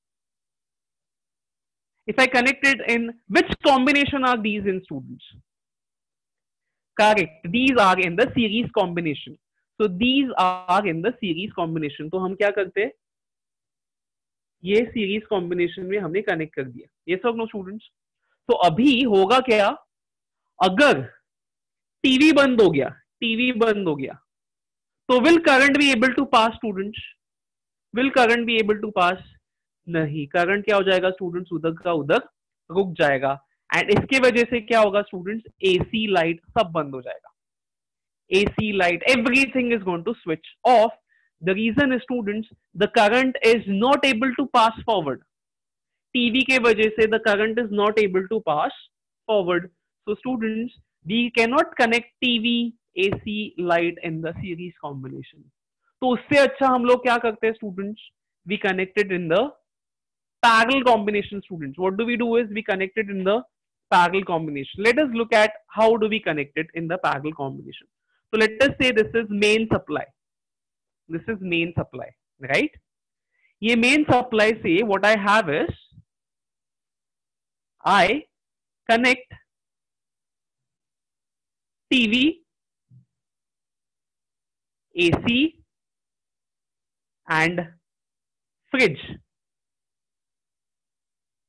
if I connect it in, which combination are these in, students? Correct. These are in the series combination. So these are in the series combination. तो हम क्या करते हैं? ये series combination में हमने connect कर दिया. Yes or no, students? तो अभी होगा क्या? अगर टीवी बंद हो गया, टीवी बंद हो गया, तो will current be able to pass, students? Will current be able to pass? नहीं. करंट क्या हो जाएगा स्टूडेंट्स? उधर का उधर रुक जाएगा. एंड इसके वजह से क्या होगा स्टूडेंट्स? एसी लाइट सब बंद हो जाएगा. AC light, everything is going to switch off. The reason is students, the current is not able to pass forward. TV के वजह से the current is not able to pass forward. So students, we can not connect TV, AC, light in the series combination. तो उससे अच्छा हम लोग क्या करते हैं students? We connected in the parallel combination, students. What do we do is we connect it in the parallel combination. Let us look at how do we connect it in the parallel combination. So let us say this is main supply. This is main supply, right? ये main supply say what I have is I connect T V, A C and fridge.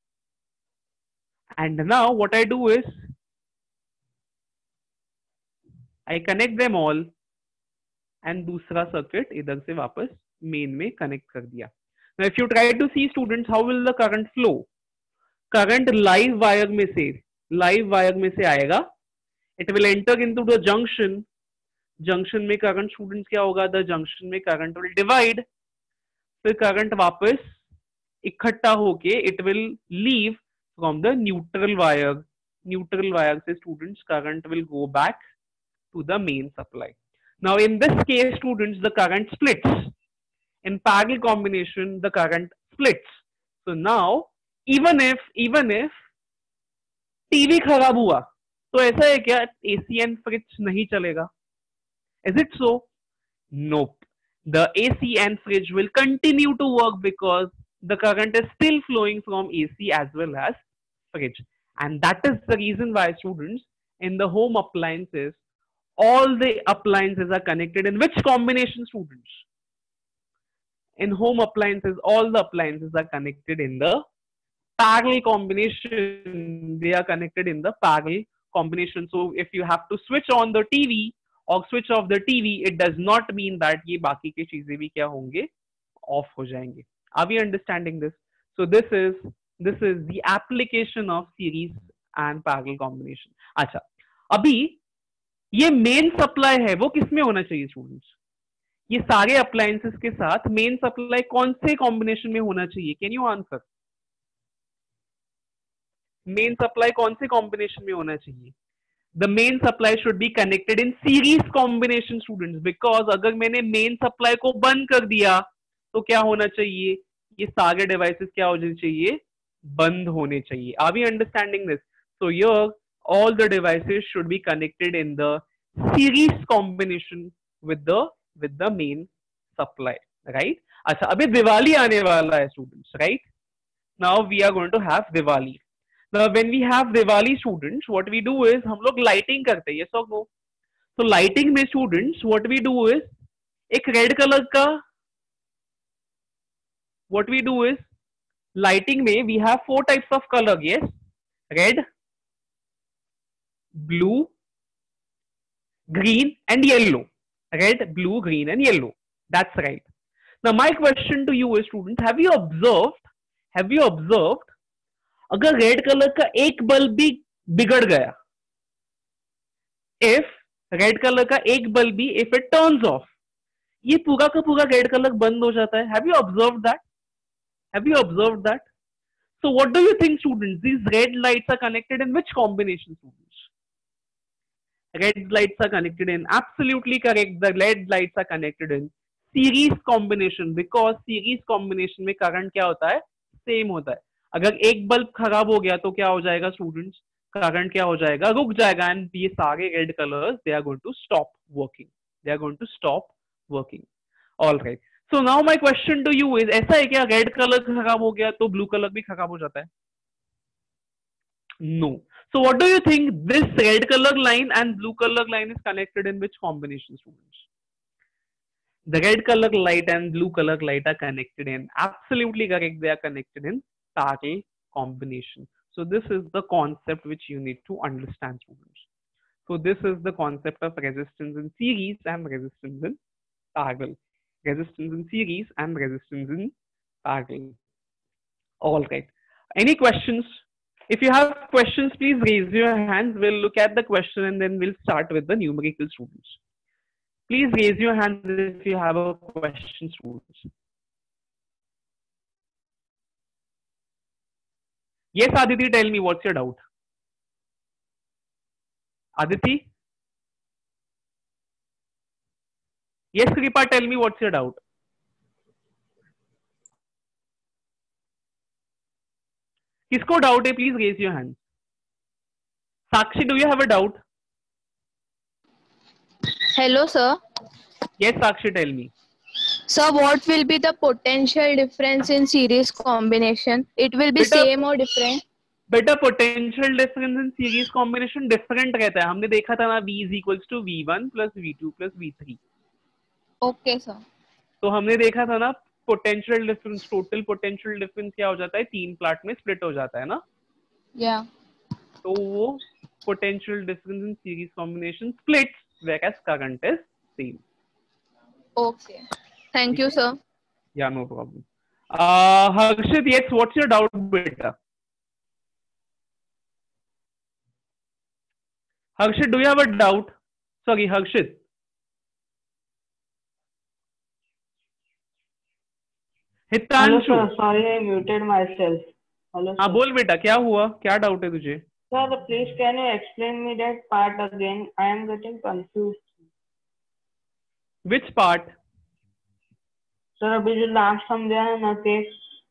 And now what I do is I connect them all and दूसरा circuit इधर से वापस main में connect कर दिया. Now if you try to see students how will the current flow, current live wire में से live wire में से आएगा. It will enter into the junction. Junction में करंट स्टूडेंट्स क्या होगा? द जंक्शन में करंट विल डिवाइड. फिर करंट वापस इकट्ठा होके it will leave from the neutral wire. Neutral wire से students current will go back to the main supply. Now in this case students the current splits. In parallel combination, the current splits. So now, even if even if TV खराब हुआ, तो ऐसा है क्या AC and fridge नहीं चलेगा? Is it so? Nope. The A C and fridge will continue to work because the current is still flowing from A C as well as fridge, and that is the reason why students in the home appliances, all the appliances are connected in which combination, students? In home appliances, all the appliances are connected in the parallel combination. They are connected in the parallel combination. So if you have to switch on the T V or switch off the T V, it does not mean that ये बाकी की चीजें भी क्या होंगे? Off हो जाएंगे. Are we understanding this? So this is this is the application of series and parallel combination. अच्छा, अभी ये main supply है वो किसमें होना चाहिए स्टूडेंट्स? ये सारे अप्लायंसेस के साथ मेन सप्लाई कौन से कॉम्बिनेशन में होना चाहिए? Can you answer? Main supply कौन से कॉम्बिनेशन में होना चाहिए? The main supply should be connected in series combination students, because अगर मैंने मेन सप्लाई को बंद कर दिया तो क्या होना चाहिए? ये सारे डिवाइसेस क्या होने चाहिए? बंद होने चाहिए. Are we understanding this? So here all the devices should be connected in the series combination with the with the main supply, right? अच्छा, अभी दिवाली आने वाला है students, right? Now we are going to have Diwali. Now when we have Diwali students, what we do is हम लोग lighting करते हैं, yes or no? So lighting में students, what we do is एक red color का, what we do is lighting में we have four types of color, yes? Red, blue, green and yellow. Red, blue, green and yellow. That's right. Now my question to you is students, have you observed, have you observed, अगर red colour का एक bulb भी बिगड़ गया, if red colour का एक bulb भी if it turns off, ये पूरा का पूरा रेड कलर बंद हो जाता है. Have you observed that? Have you observed that? So what do you think students? These red lights are connected in which combination students? Red lights are connected in, absolutely correct, the red lights are connected in series combination, because series combination में current क्या होता है? Same होता है. अगर एक bulb खराब हो गया तो क्या हो जाएगा स्टूडेंट्स? करंट क्या हो जाएगा? रुक जाएगा. एंड ये सारे red colours they are going to stop working. They are going to stop working. All right. So now my question to you is, ऐसा है क्या रेड कलर खराब हो गया तो ब्लू कलर भी खराब हो जाता है? No. So what do you think? This red color line and blue color line is connected in which combination, students? The red color light and blue color light are connected in, absolutely correct, they are connected in parallel combination. So this is the concept which you need to understand, students. So this is the concept of resistance in series and resistance in parallel. Resistance in series and resistance in parallel. All right. Any questions? If you have questions, please raise your hands. We'll look at the question and then we'll start with the numerical, students. Please raise your hands if you have a question, students. Yes, Aditi, tell me what's your doubt. Aditi? Yes, Kripa, tell me what's your doubt. किसको doubt है? Please raise your hand. Sakshi, do you have a doubt? Hello, sir. Yes, Sakshi, tell me. Sir, what will be the potential difference in series combination? It will be Beta, same or different? बेटा potential difference in series combination different रहता है. हमने देखा था ना, V is equals to V one plus V two plus V three. Okay, sir. तो हमने देखा था ना potential difference, total potential difference क्या हो जाता है? तीन पार्ट में स्प्लिट हो जाता है ना. Yeah. तो वो potential difference in series combination splits whereas current is same. Okay. Thank you, sir. Yeah, no problem. Uh, Harshit, yes, what's your doubt, beta? Harshit, do you have a doubt? Sorry, Harshit. Hello Hitanshu, sir, sorry I muted myself. Hello हाँ sir. बोल बेटा, क्या हुआ, क्या doubt है तुझे? Sir please can you explain me that part again? I am getting confuse. Which part? Sir अभी जो लास्ट समझा है ना के.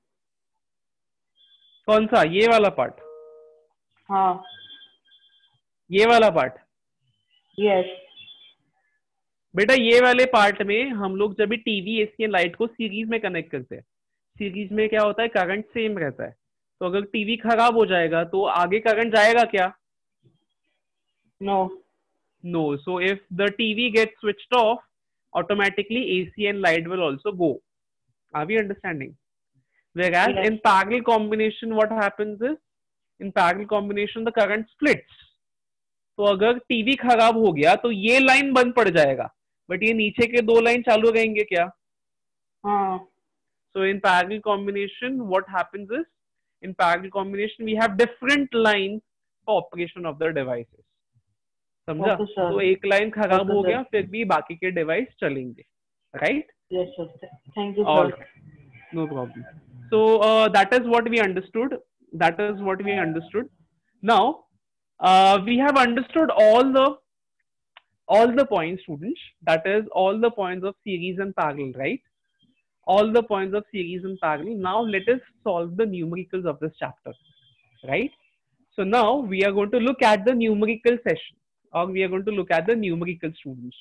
कौन सा? ये वाला पार्ट? हाँ. ये वाला पार्ट? यस. बेटा ये वाले पार्ट में हम लोग जब भी टीवी एसी लाइट को सीरीज में कनेक्ट करते हैं, सीरीज में क्या होता है, करंट सेम रहता है. तो अगर टीवी खराब हो जाएगा तो आगे करंट जाएगा क्या? No. No. So if the TV gets switched off, automatically A C and light will also go. Are we understanding? Whereas Yes. in parallel combination, what happens is, in parallel combination the current splits. तो अगर TV खराब हो गया तो ये line बंद पड़ जाएगा, बट ये नीचे के दो लाइन चालू रहेंगे क्या? हाँ. So in parallel combination, what happens is, in parallel combination we have different lines for operation of the devices. समझा? Okay, sir. तो एक लाइन खराब Okay, हो sir. गया, फिर भी बाकी के डिवाइस चलेंगे, right? Yes sir. Thank you All sir. right. No problem. So uh, that is what we understood. That is what we understood. Now uh, we have understood all the all the points, students. That is all the points of series and parallel, right? All the points of series and parallel. Now let us solve the numericals of this chapter, right? So now we are going to look at the numerical session, or we are going to look at the numerical, students.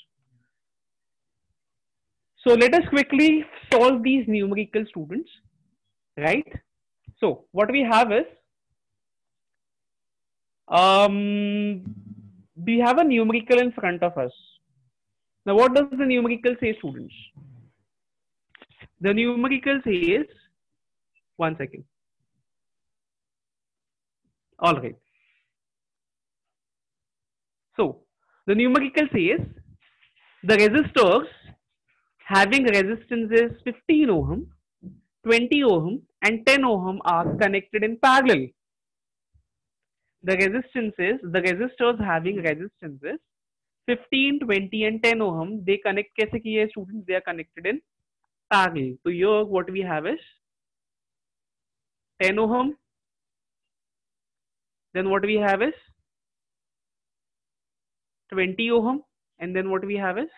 So let us quickly solve these numerical, students, right? So what we have is, um, we have a numerical in front of us. Now what does the numerical say, students? The numerical says, one second. All right. So the numerical says the resistors having resistances fifteen ohm, twenty ohm and ten ohm are connected in parallel. The resistances, the resistors having resistances fifteen, twenty and ten ohm, they connect कैसे किए students? They are connected in parallel. So here what we have is ten ohm, then what we have is twenty ohm, and then what we have is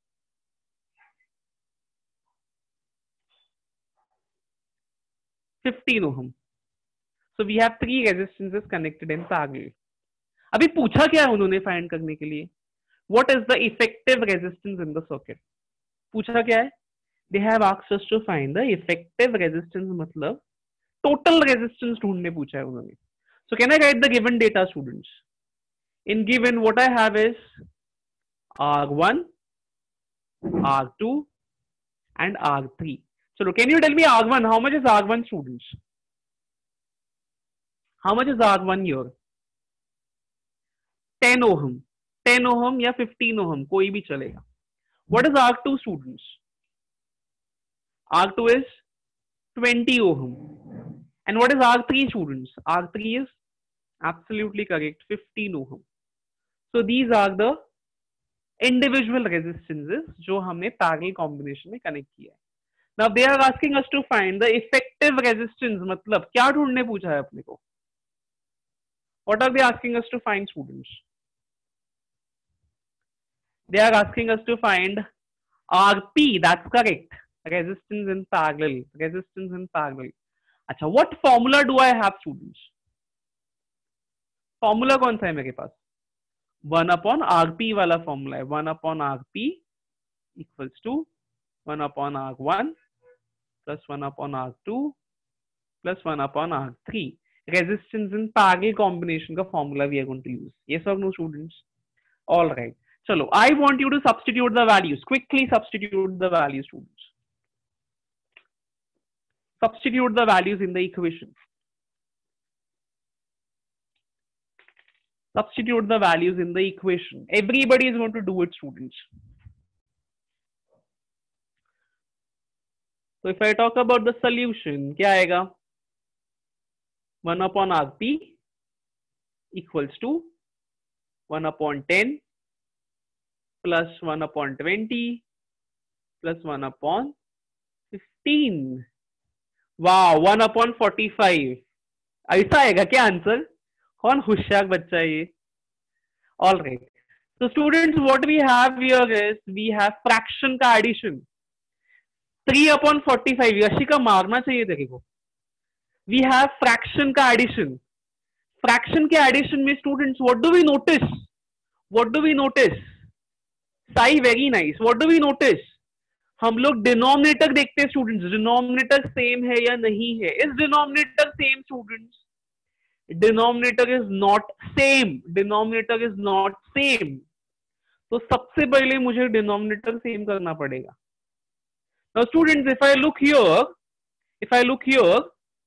fifteen ohm. So we have three resistances connected in parallel. अभी पूछा क्या है उन्होंने find करने के लिए? What is the effective resistance in the circuit? पूछा क्या है? They have asked us to find the effective resistance, मतलब total resistance ढूंढने पूछा है उन्होंने. So can I write the given data, students? In given, what I have is R one, R two, and R three. So can you tell me R one? How much is R one, students? How much is R one here? ten ohm. ten ohm या fifteen ohm, कोई भी चलेगा. What is R two, students? R two is twenty ohm. And what is R three, students? R three is absolutely correct, fifteen ohm. So these are the individual resistances जो हमने parallel combination में connect किया है. Now they are asking us to find the effective resistance, मतलब क्या ढूंढने पूछा है अपने को? What are they asking us to find, students? They are asking us to find R P. That's correct. Resistance in parallel. Resistance in parallel. अच्छा, what formula do I have, students? Formula कौन सा है मेरे पास? One upon R P वाला formula है. One upon R P equals to one upon R one plus one upon R two plus one upon R three. Resistance in parallel combination का formula we are going to use. Yes or no, students? All right. Chalo, I want you to substitute the values. Quickly substitute the values, students. Substitute the values in the equation. substitute the values in the equation. Everybody is going to do it, students. So if I talk about the solution, क्या आएगा? one upon rp equals to one upon ten plus one upon twenty plus one upon fifteen. Wow, one upon forty-five. ऐसा आएगा क्या answer? कौन होशियार बच्चा है ये? All right. So students, what we have here is we have fraction का addition. three upon forty-five. Yashika मारना चाहिए तेरे को. We have fraction का addition. Fraction के addition में students, what do we notice? What do we notice? Sai, very nice. What do we notice? हम लोग डिनोमिनेटर देखते हैं स्टूडेंट्स. डिनोमिनेटर सेम है या नहीं है? Is denominator same students? Denominator is not same. Denominator is not same. तो सबसे पहले मुझे डिनोमिनेटर सेम करना पड़ेगा. Now students, if I look here, if I look here,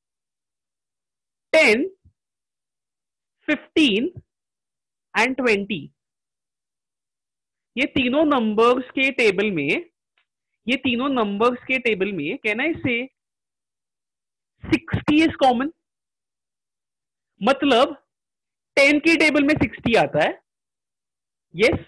ten, fifteen and twenty, ये तीनों नंबर्स के टेबल में, ये तीनों नंबर्स के टेबल में can I say sixty is common. मतलब ten के टेबल में sixty आता है. यस.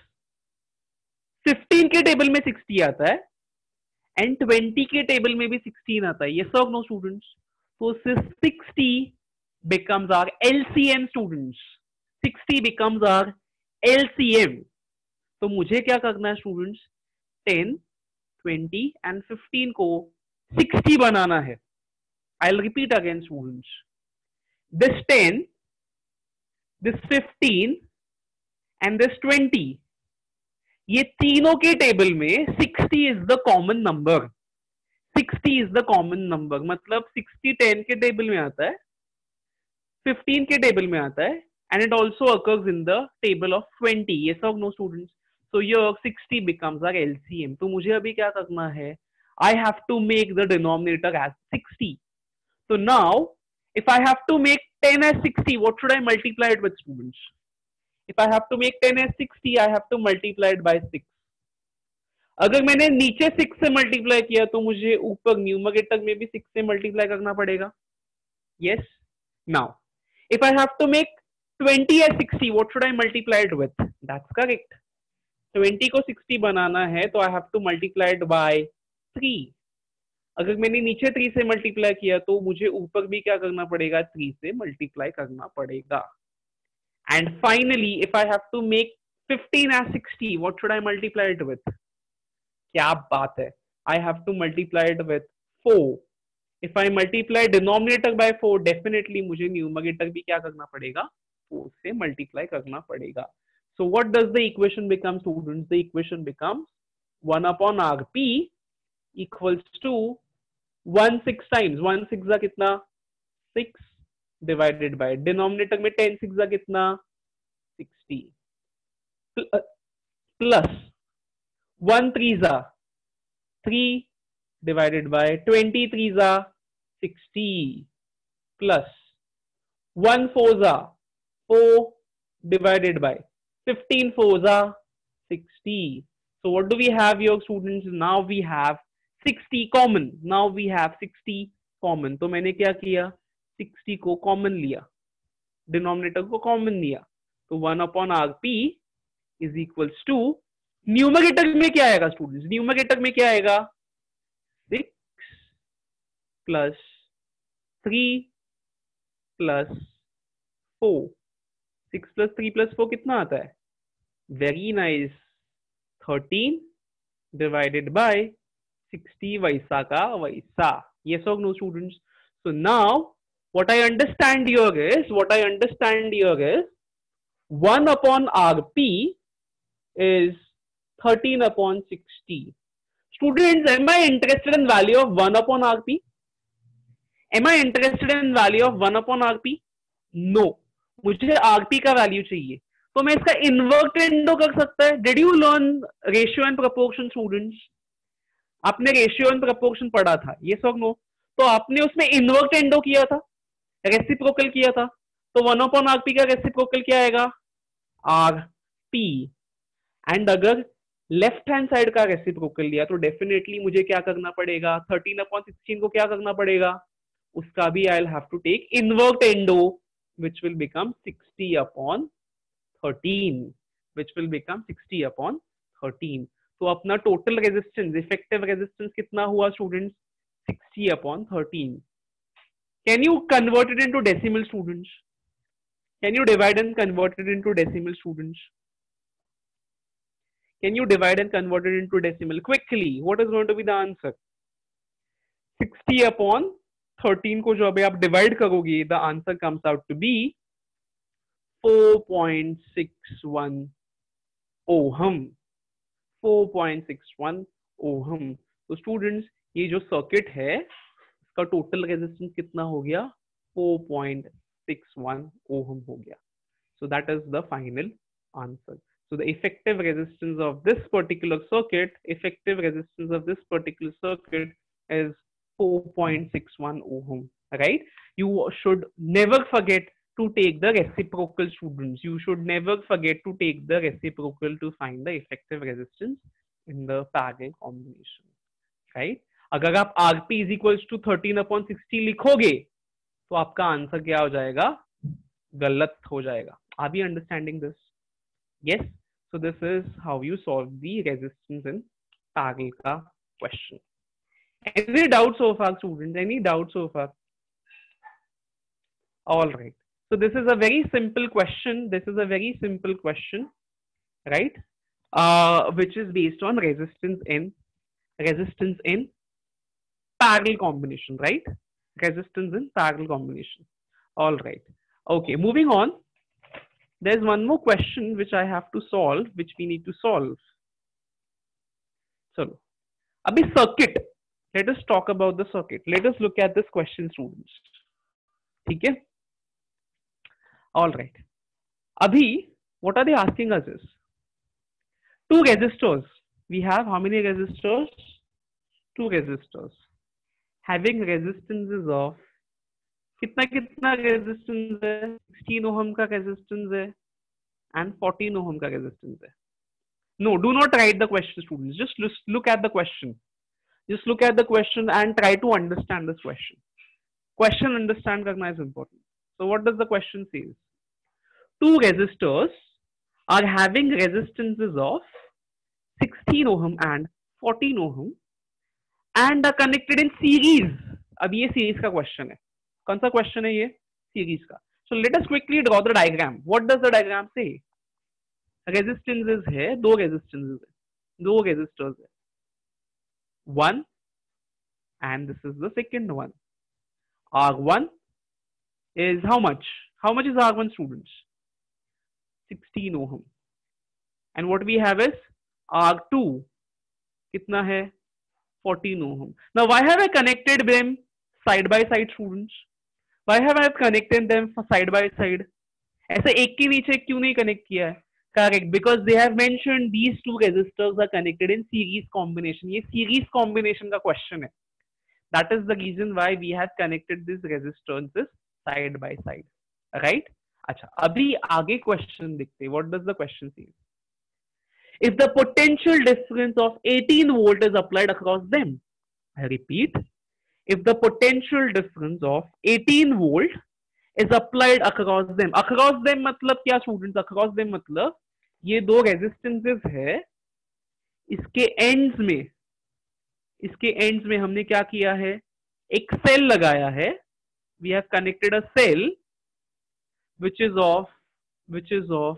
fifteen के टेबल में sixty आता है एंड twenty के टेबल में भी sixteen आता है. यस और नो स्टूडेंट्स? तो sixty becomes our L C M students. sixty becomes our L C M. तो मुझे क्या करना है students? ten, twenty and fifteen को sixty बनाना है. I'll repeat again students. This ten, this fifteen and this twenty, ये तीनों के टेबल में sixty is the common number. sixty is the common number. मतलब sixty ten के टेबल में आता है, fifteen के टेबल में आता है, and it also occurs in the table of twenty. Yes or no students? So your sixty becomes our L C M. तो मुझे अभी क्या करना है? I have to make the denominator as sixty. So now, if I have to make ten as sixty, what should I multiply it with, students? If I have to make ten as sixty, I have to multiply it by six. अगर मैंने नीचे six से multiply किया तो मुझे ऊपर numerator में भी six से multiply करना पड़ेगा. Yes. Now, if I have to make twenty as sixty, what should I multiply it with? That's correct. twenty को sixty बनाना है तो I have to multiply it by three. अगर मैंने नीचे three से multiply किया तो मुझे ऊपर भी क्या करना पड़ेगा? three से multiply करना पड़ेगा. And finally, if I have to make fifteen as sixty, what should I multiply it with? क्या बात है? I have to multiply it with four. If I multiply denominator by four, definitely मुझे numerator भी क्या करना पड़ेगा? four से multiply करना पड़ेगा. So what does the equation become, students? The equation becomes one upon R P equals to one six times. one six जा कितना? six divided by denominator में ten six जा कितना? sixty plus one three जा three divided by twenty three जा sixty plus one four जा four divided by fifteen fours are sixty. So what do we have here, students? Now we have sixty common. Now we have sixty common. तो मैंने क्या किया? sixty को common लिया, denominator को common लिया. तो one upon R P is equals to numerator में क्या आएगा students? Numerator में क्या आएगा? six plus three plus four. six plus three plus four कितना आता है? Very nice. thirteen divided by sixty वैसा का वैसा. Yes or no, students? So now what I understand here is, what I understand here is one upon R P is thirteen upon sixty. Students, am I interested in value of one upon R P? Am I interested in value of one upon R P? No. मुझे RP का value चाहिए. तो मैं इसका invert एंडो कर सकता है. Did you learn ratio and proportion students? आपने रेशियो एंड प्रोपोर्शन पढ़ा था. ये सब नो. तो आपने उसमें इन्वर्ट एंडो किया था, रेसिप्रोकल किया था. तो वन अपॉन आरपी का रेसिप्रोकल क्या आएगा? आर पी, एंड अगर लेफ्ट हैंड साइड का रेसिप्रोकल लिया तो डेफिनेटली मुझे क्या करना पड़ेगा, थर्टीन अपॉन सिक्सटीन को क्या करना पड़ेगा, उसका भी I will have to take invert एंडो which will become sixty upon thirteen, which will become sixty upon thirteen. तो अपना टोटल रेजिस्टेंस, इफेक्टिव रेजिस्टेंस कितना हुआ students, sixty upon thirteen. Can you convert it into decimal students? Can you divide and convert it into decimal students? Can you divide and convert it into decimal quickly? What is going to be the answer? sixty upon thirteen को जो अभी आप divide करोगे, the answer comes out to be four point six one ohm. four point six one ohm. तो students, ये जो circuit है, इसका total resistance कितना हो गया, four point six one ohm हो गया. So that is the final answer. So the effective resistance of this particular circuit, effective resistance of this particular circuit is four point six one ohm, right? You should never forget to take the reciprocal, students. You should never forget to take the reciprocal to find the effective resistance in the parallel combination, right? अगर आप R P is equals to thirteen upon sixty लिखोगे, तो आपका answer क्या हो जाएगा, गलत हो जाएगा. Are we understanding this? Yes. So this is how you solve the resistance in parallel ka question. Any doubts so far, students? Any doubts so far? All right. So this is a very simple question. This is a very simple question, right? Uh, which is based on resistance in resistance in parallel combination, right? Resistance in parallel combination. All right. Okay. Moving on. There's one more question which I have to solve, which we need to solve. So, abhi circuit. Let us talk about the circuit. Let us look at this question, students. Okay? All right. Abhi, what are they asking us is, two resistors. We have how many resistors? Two resistors. Having resistances of कितना कितना resistance है, sixteen ohm का resistance है and fourteen ohm का resistance है. No, do not write the question, students. Just look at the question. Just look at the question and try to understand this question. Question understand karna is important. So what does the question say? Two resistors are having resistances of sixteen ohm and fourteen ohm and are connected in series. अब ये series का question है. कौन सा question है ये, series का. So let us quickly draw the diagram. What does the diagram say? Resistances है, दो रेजिस्टेंसेस है, दो रेजिस्टर्स है, one and this is the second one. R one is how much, how much is R one students? sixteen ohm. And what we have is R two, कितना है, fourteen ohm. Now why have I connected them side by side, students? Why have I connected them side by side? ऐसे एक के नीचे क्यों नहीं connect किया है? Correct, because they have mentioned these two resistors are connected in series combination. ये series combination का question है. That is the reason why we have connected these resistors side by side, right? अच्छा, अभी आगे question देखते हैं. What does the question say? If the potential difference of eighteen volt is applied across them, I repeat. If the potential difference of eighteen volt is applied across them, across them मतलब क्या students? Across them मतलब ये दो resistances है, इसके ends में, इसके ends में हमने क्या किया है, एक cell लगाया है. We have connected a cell which is of which is of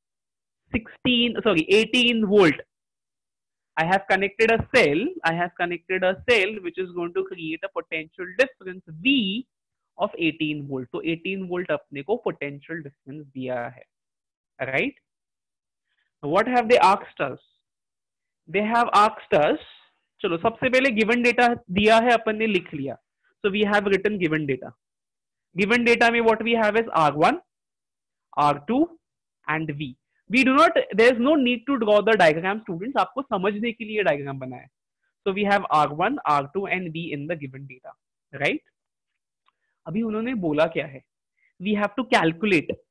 sixteen sorry eighteen volt. I have connected a cell, I have connected a cell which is going to create a potential difference V of eighteen volt. So eighteen volt अपने को potential difference दिया है, right? What have they asked us? They have asked us, चलो सबसे पहले given data दिया है, अपन ने लिख लिया. So we have written given data. Given data में what we have is R one, R two and V. We do not, there is no need to draw the diagram, students. आपको समझने के लिए डायग्राम बना है. So we have R one, R two and V in the given data, right? अभी उन्होंने बोला क्या है? We have to calculate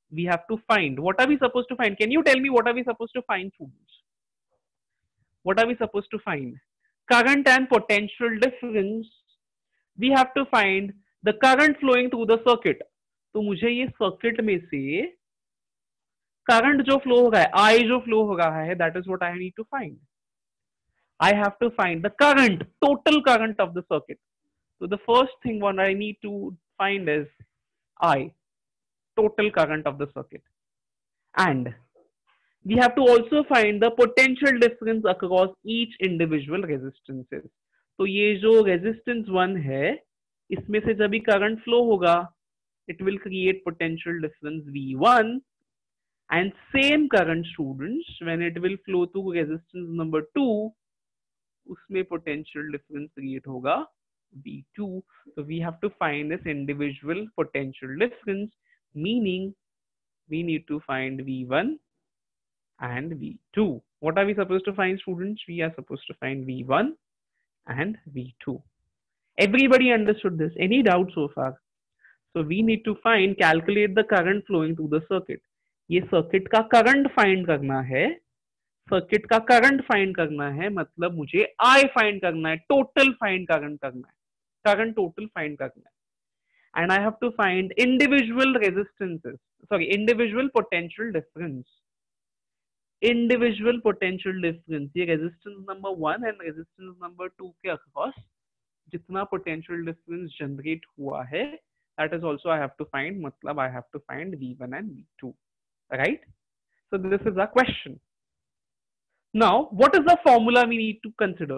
we have to find. What are we supposed to find? Can you tell me what are we supposed to find, students? What are we supposed to find? Current and potential difference. We have to find the current flowing through the circuit. तो मुझे ये circuit में से current जो flow हो रहा है, आई जो फ्लो हो रहा है, that is what I need to find. I have to find the current, total current of the circuit. So the first thing what I need to find is I, total current of the circuit. And we have to also find the potential difference across each individual resistances. तो ये जो resistance one है, इसमें से जब भी current flow होगा, it will create potential difference V one. And same current, students, when it will flow through resistance number two, उसमें potential difference create होगा V two. So we have to find this individual potential difference, meaning we need to find V one and V two. What are we supposed to find, students? We are supposed to find V one and V two. Everybody understood this? Any doubt so far? So we need to find, calculate the current flowing through the circuit. ये circuit का current find करना है. Circuit का current find करना है, मतलब मुझे I find करना है, टोटल फाइंड करंट करना है, करंट टोटल फाइंड करना है. And I have to find individual resistances, sorry individual potential difference. Individual potential difference, ये resistance number one and resistance number two के अक्रॉस जितना पोटेंशियल डिफरेंस जनरेट हुआ है, that is also I have to find. मतलब I have to find V one and V two, right? So this is a question. Now, what is the formula we need to consider?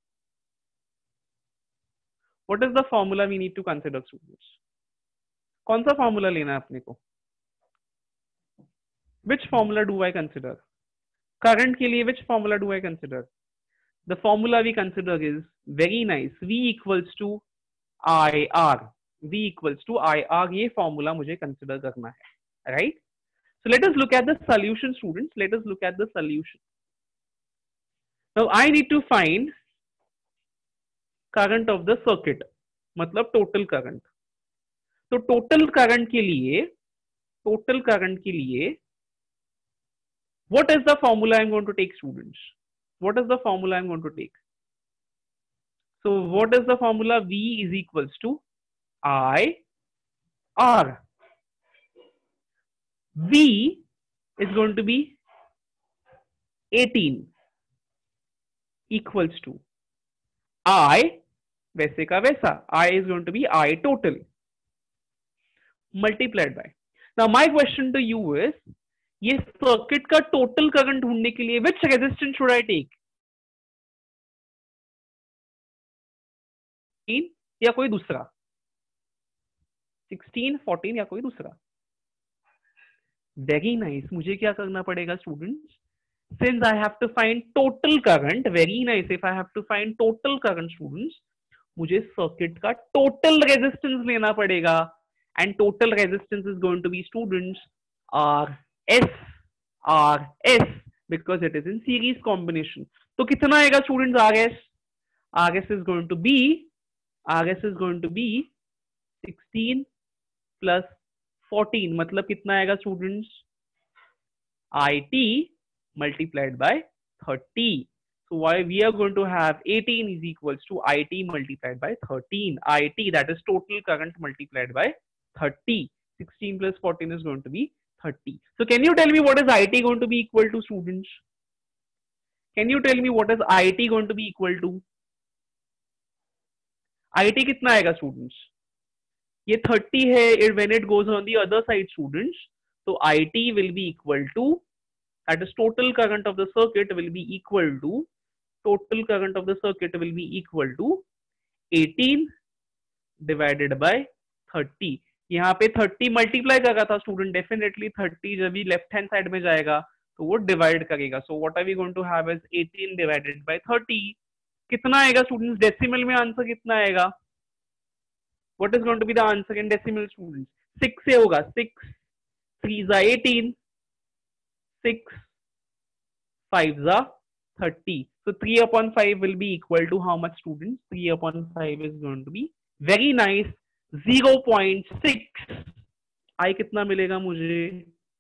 What is the formula we need to consider, students? कौन सा formula लेना है अपने को? Which formula do I consider? Current के लिए which formula do I consider? The formula we consider is very nice. V equals to I R. V equals to I R. ये formula मुझे consider करना है, right? So let us look at the solution, students. Let us look at the solution. Now I need to find current of the circuit, मतलब total current. तो total current के लिए, total current के लिए, what is the formula I'm going to take, students? What is the formula I'm going to take? So what is the formula? V is equals to I R. V is going to be eighteen. Equals to I, वैसे का वैसा, I is going to be I total multiplied by. Now my question to you is, ये circuit का total current ढूंढने के लिए which resistance should I take? या कोई दूसरा? सिक्सटीन, फोर्टीन या कोई दूसरा? Very nice. मुझे क्या करना पड़ेगा, students? Since I have to find total current, very nice. If I have to find total current, students, मुझे circuit का total resistance लेना पड़ेगा, and total resistance is going to be, students, R S, R S, because it is in series combination. तो कितना आएगा, students, R S? R S is going to be, R S is going to be sixteen plus fourteen. मतलब कितना आएगा, students? I T multiplied by thirty. So why we are going to have eighteen is equals to I T multiplied by thirteen. I T, that is total current multiplied by thirty. sixteen plus fourteen is going to be thirty. So can you tell me what is I T going to be equal to, students? Can you tell me what is I T going to be equal to? I T कितना आएगा, students? ये thirty है, when it goes on the other side, students. So I T will be equal to, that is total current of the circuit will be equal to, total current of the circuit will be equal to eighteen divided by thirty. यहाँ पे thirty multiply कर रहा था, student, definitely thirty जब भी left hand side में जाएगा तो वो डिवाइड करेगा. So what are we going to have is eighteen divided by thirty. कितना आएगा, स्टूडेंट्स? डेसिमल में आंसर कितना आएगा? What is going to be the answer in decimal, students? six से होगा. six threes are eighteen, six fives are thirty. So three upon five will be equal to how much, students? three upon five is going to be, very nice, zero point six. I कितना मिलेगा मुझे?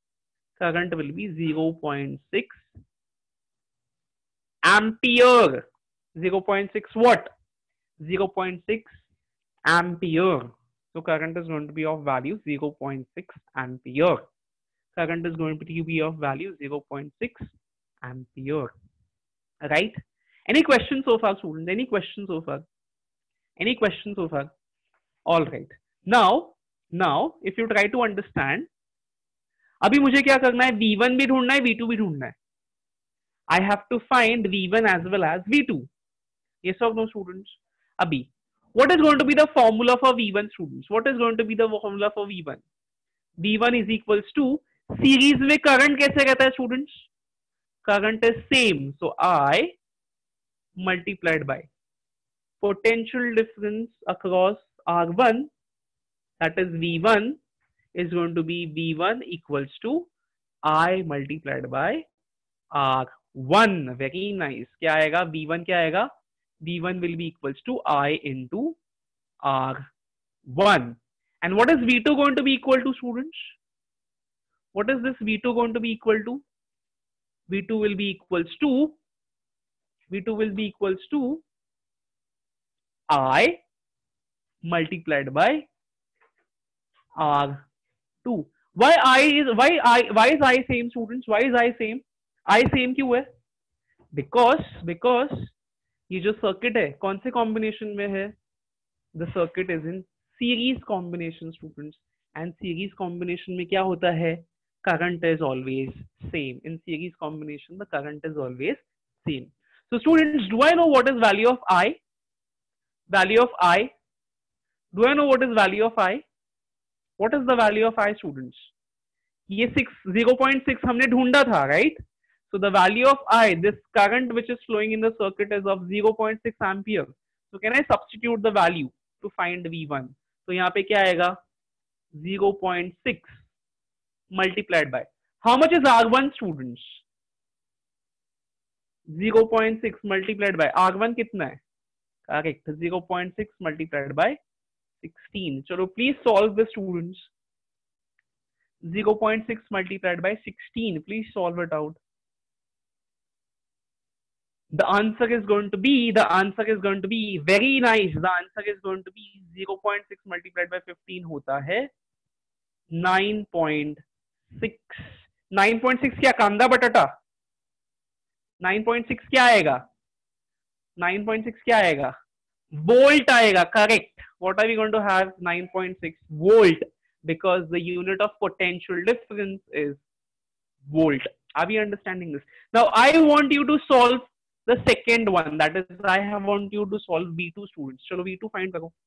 current will be zero point six ampere. zero point six what? zero point six ampere. So current is going to be of value zero point six ampere. Current is going to be of value zero point six ampere. Right? Any questions so far, students? Any questions so far? Any questions so far? All right. Now, now, if you try to understand, अभी मुझे क्या करना है? V one भी ढूंढना है, V two भी ढूंढना है. I have to find V one as well as V two. Yes or no, students? Abhi, what is going to be the formula for V one, students? What is going to be the formula for V one? V one is equals to series में current कैसे रहता है, students? Current is same, so I multiplied by potential difference across R one, that is V one, is going to be V one equals to I multiplied by R one. Very nice. क्या आएगा? V one क्या आएगा? V one will be equals to I into R one. And what is V two going to be equal to, students? What is this V two going to be equal to? V two will be equals to V two will be equals to I multiplied by R two. Why I is why I why is I same, students? Why is I same? I same क्यों है? Because because ये जो circuit है कौन से combination में है? The circuit is in series combination, students. And series combination में क्या होता है? Current is always same. In series combination, the current is always same. So students, do I know what is value of I? Value of I. Do I know what is value of I? What is the value of I, students? ये six zero point six हमने ढूंढा था, right? So the value of I, this current which is flowing in the circuit, is of zero point six ampere. So can I substitute the value to find V one? तो यहाँ पे क्या आएगा? zero point six multiplied by how much is R one, students? zero point six multiplied by R one कितना है? Correct. zero point six multiplied by sixteen. चलो please solve the, students. zero point six multiplied by sixteen. Please solve it out. The answer is going to be, the answer is going to be very nice. The answer is going to be zero point six multiplied by fifteen होता है nine point six. nine point six क्या कांदा बटाटा? nine point six क्या आएगा? nine point six क्या आएगा? Volt आएगा. Correct. What are we going to have? nine point six volt, because the unit of potential difference is volt. Are we understanding this? Now I want you to solve the second one, that is I have want you to solve V two, students. चलो V two find करो.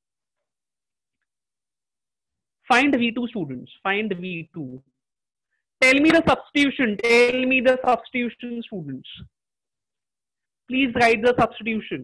Find V two, students. Find V two. Tell me the substitution. Tell me the substitution, students. Please write the substitution.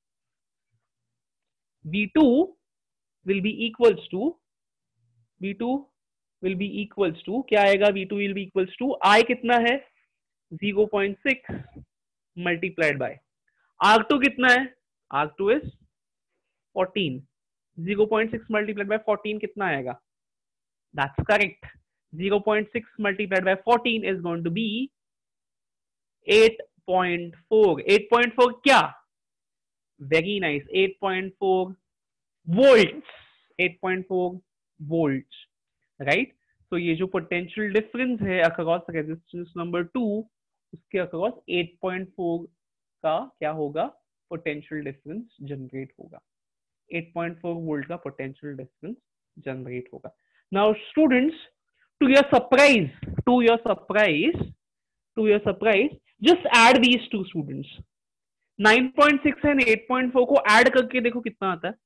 V two will be equals to V two will be equals to क्या आएगा? V two will be equals to I कितना है? zero point six multiplied by R two कितना है? R two is fourteen. zero point six multiplied by fourteen कितना आएगा? That's correct. zero point six multiplied by fourteen is going to be eight point four. eight point four क्या? Very nice. eight point four volts. eight point four volts. Right? So ये जो potential difference है across resistance number two, उसके across eight point four का क्या होगा? Potential difference generate होगा. eight point four volt का potential difference generate होगा. Now students, to your surprise, to your surprise, to your surprise, just add these two, students. nine point six and eight point four को add करके देखो कितना आता है.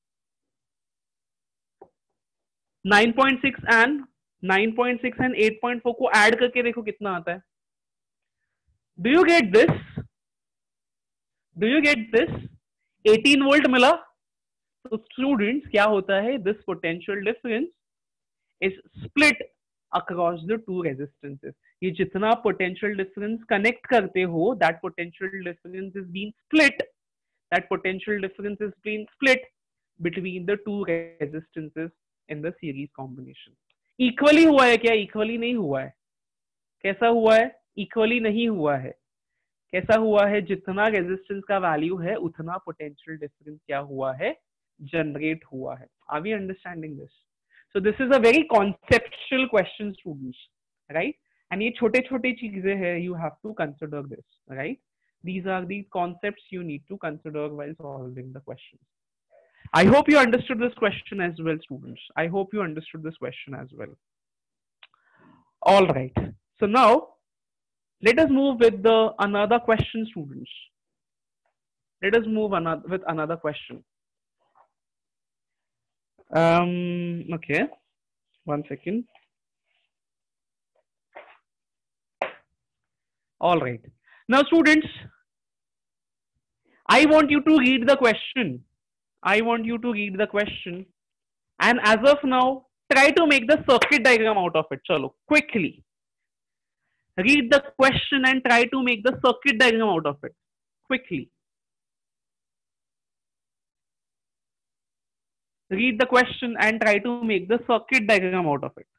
nine point six and nine point six and eight point four को add करके देखो कितना आता है. Do you get this? Do you get this? eighteen volt मिला. So students, क्या होता है? This potential difference is split across the two resistances. ये जितना potential difference connect करते हो, that potential difference is being split. That potential difference is being split between the two resistances in the series combination. Equally हुआ है क्या? Equally नहीं हुआ है. कैसा हुआ है? इक्वली नहीं हुआ है. कैसा हुआ है? जितना रेजिस्टेंस का वैल्यू है उतना पोटेंशियल डिफरेंस क्या हुआ है? जनरेट हुआ है. Are we understanding this? So this is a very conceptual question students, right? And ये छोटे छोटे चीजें हैं, you have to consider this, right? These are the concepts you need to consider while solving the questions. I hope you understood this question as well, students. I hope you understood this question as well. All right. So now, let us move with the another question, students. Let us move another with another question. Um. Okay. One second. All right. Now, students, I want you to read the question. I want you to read the question. And as of now, try to make the circuit diagram out of it. Chalo, quickly. Read the question and try to make the circuit diagram out of it. Quickly. Read the question and try to make the circuit diagram out of it.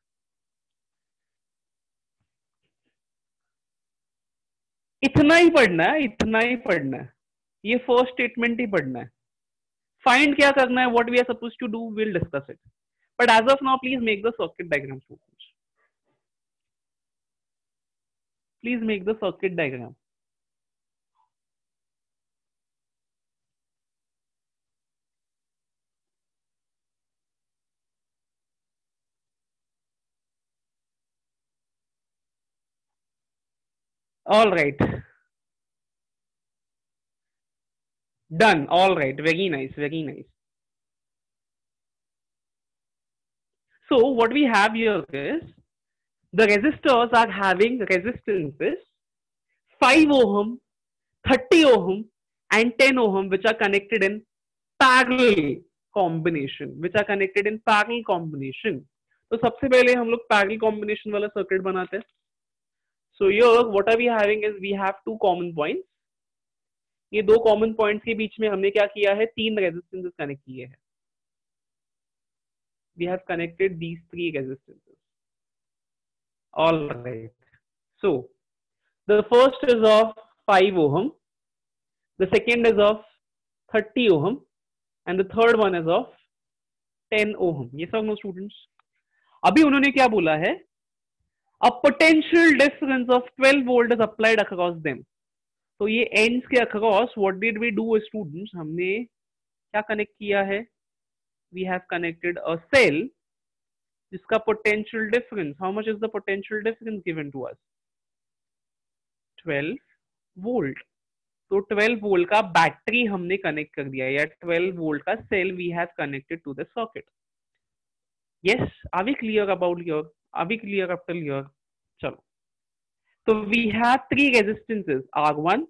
इतना ही पढ़ना है, इतना ही पढ़ना है. ये first statement ही पढ़ना है. Find क्या करना है, what we are suppose to do, will discuss it. But as of now please make the circuit diagram students. Please make the circuit diagram. All right. Done. All right. Very nice. Very nice. So what we have here is the resistors are having resistances five ohm, thirty ohm and ten ohm which are connected in parallel combination. Which are connected in parallel combination. तो सबसे पहले हम लोग parallel combination वाला circuit बनाते हैं. So here what are we having is we have two common points. ये दो common points के बीच में हमने क्या किया है? तीन resistances connect किए हैं. We have connected these three resistances. All right. So the first is of five ohm, the second is of thirty ohm, and the third one is of ten ohm. ये सब no students. अभी उन्होंने क्या बोला है? A potential difference of twelve volt is applied across them. तो ये ends के across what did we do students? हमने क्या connect किया है? We have connected a cell जिसका potential difference. How much is the potential difference given to us? twelve volt. तो twelve volt का battery हमने connect कर दिया या twelve volt का cell we have connected to the circuit. Yes, are we clear about your? Are we clear up till here? चलो. So we have three resistances R one,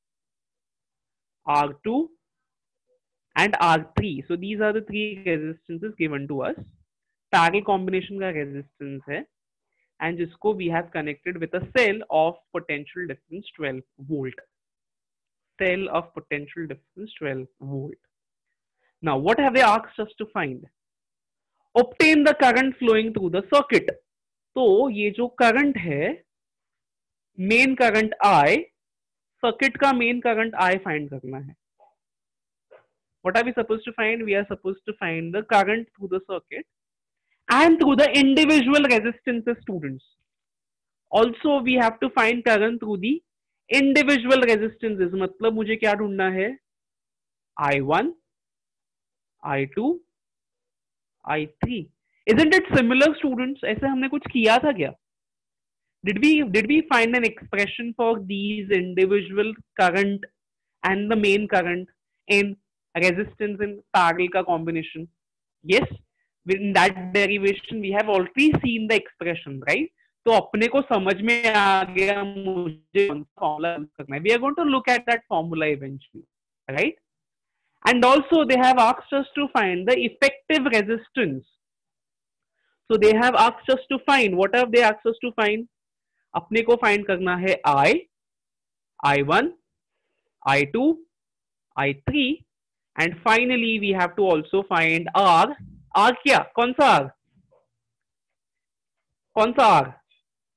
R two and R three. So these are the three resistances given to us. Parallel combination का resistance है and जिसको we have connected with a cell of potential difference twelve volt. Cell of potential difference twelve volt. Now what have they asked us to find? Obtain the current flowing through the circuit. तो ये जो करंट है main current I, circuit का main current I find करना है. What are we supposed to find? We are supposed to find the current through the circuit and through the individual resistances, students. Also we have to find current through the individual resistances. मतलब मुझे क्या ढूंढना है? I one, I two, I three. Isn't it similar, students? ऐसे हमने कुछ किया था क्या? Did we did we find an expression for these individual current and the main current in resistance in parallel का combination? Yes. In that derivation we have already seen the expression, right? तो अपने को समझ में आ गया मुझे कौन सा formula use करना है. We are going to look at that formula eventually, right? And also they have asked us to find the effective resistance. So they have asked us to find, what have they asked us to find? अपने को find करना है I, I one, I two, I three and finally we have to also find R. R क्या? कौन सा R? कौन सा R?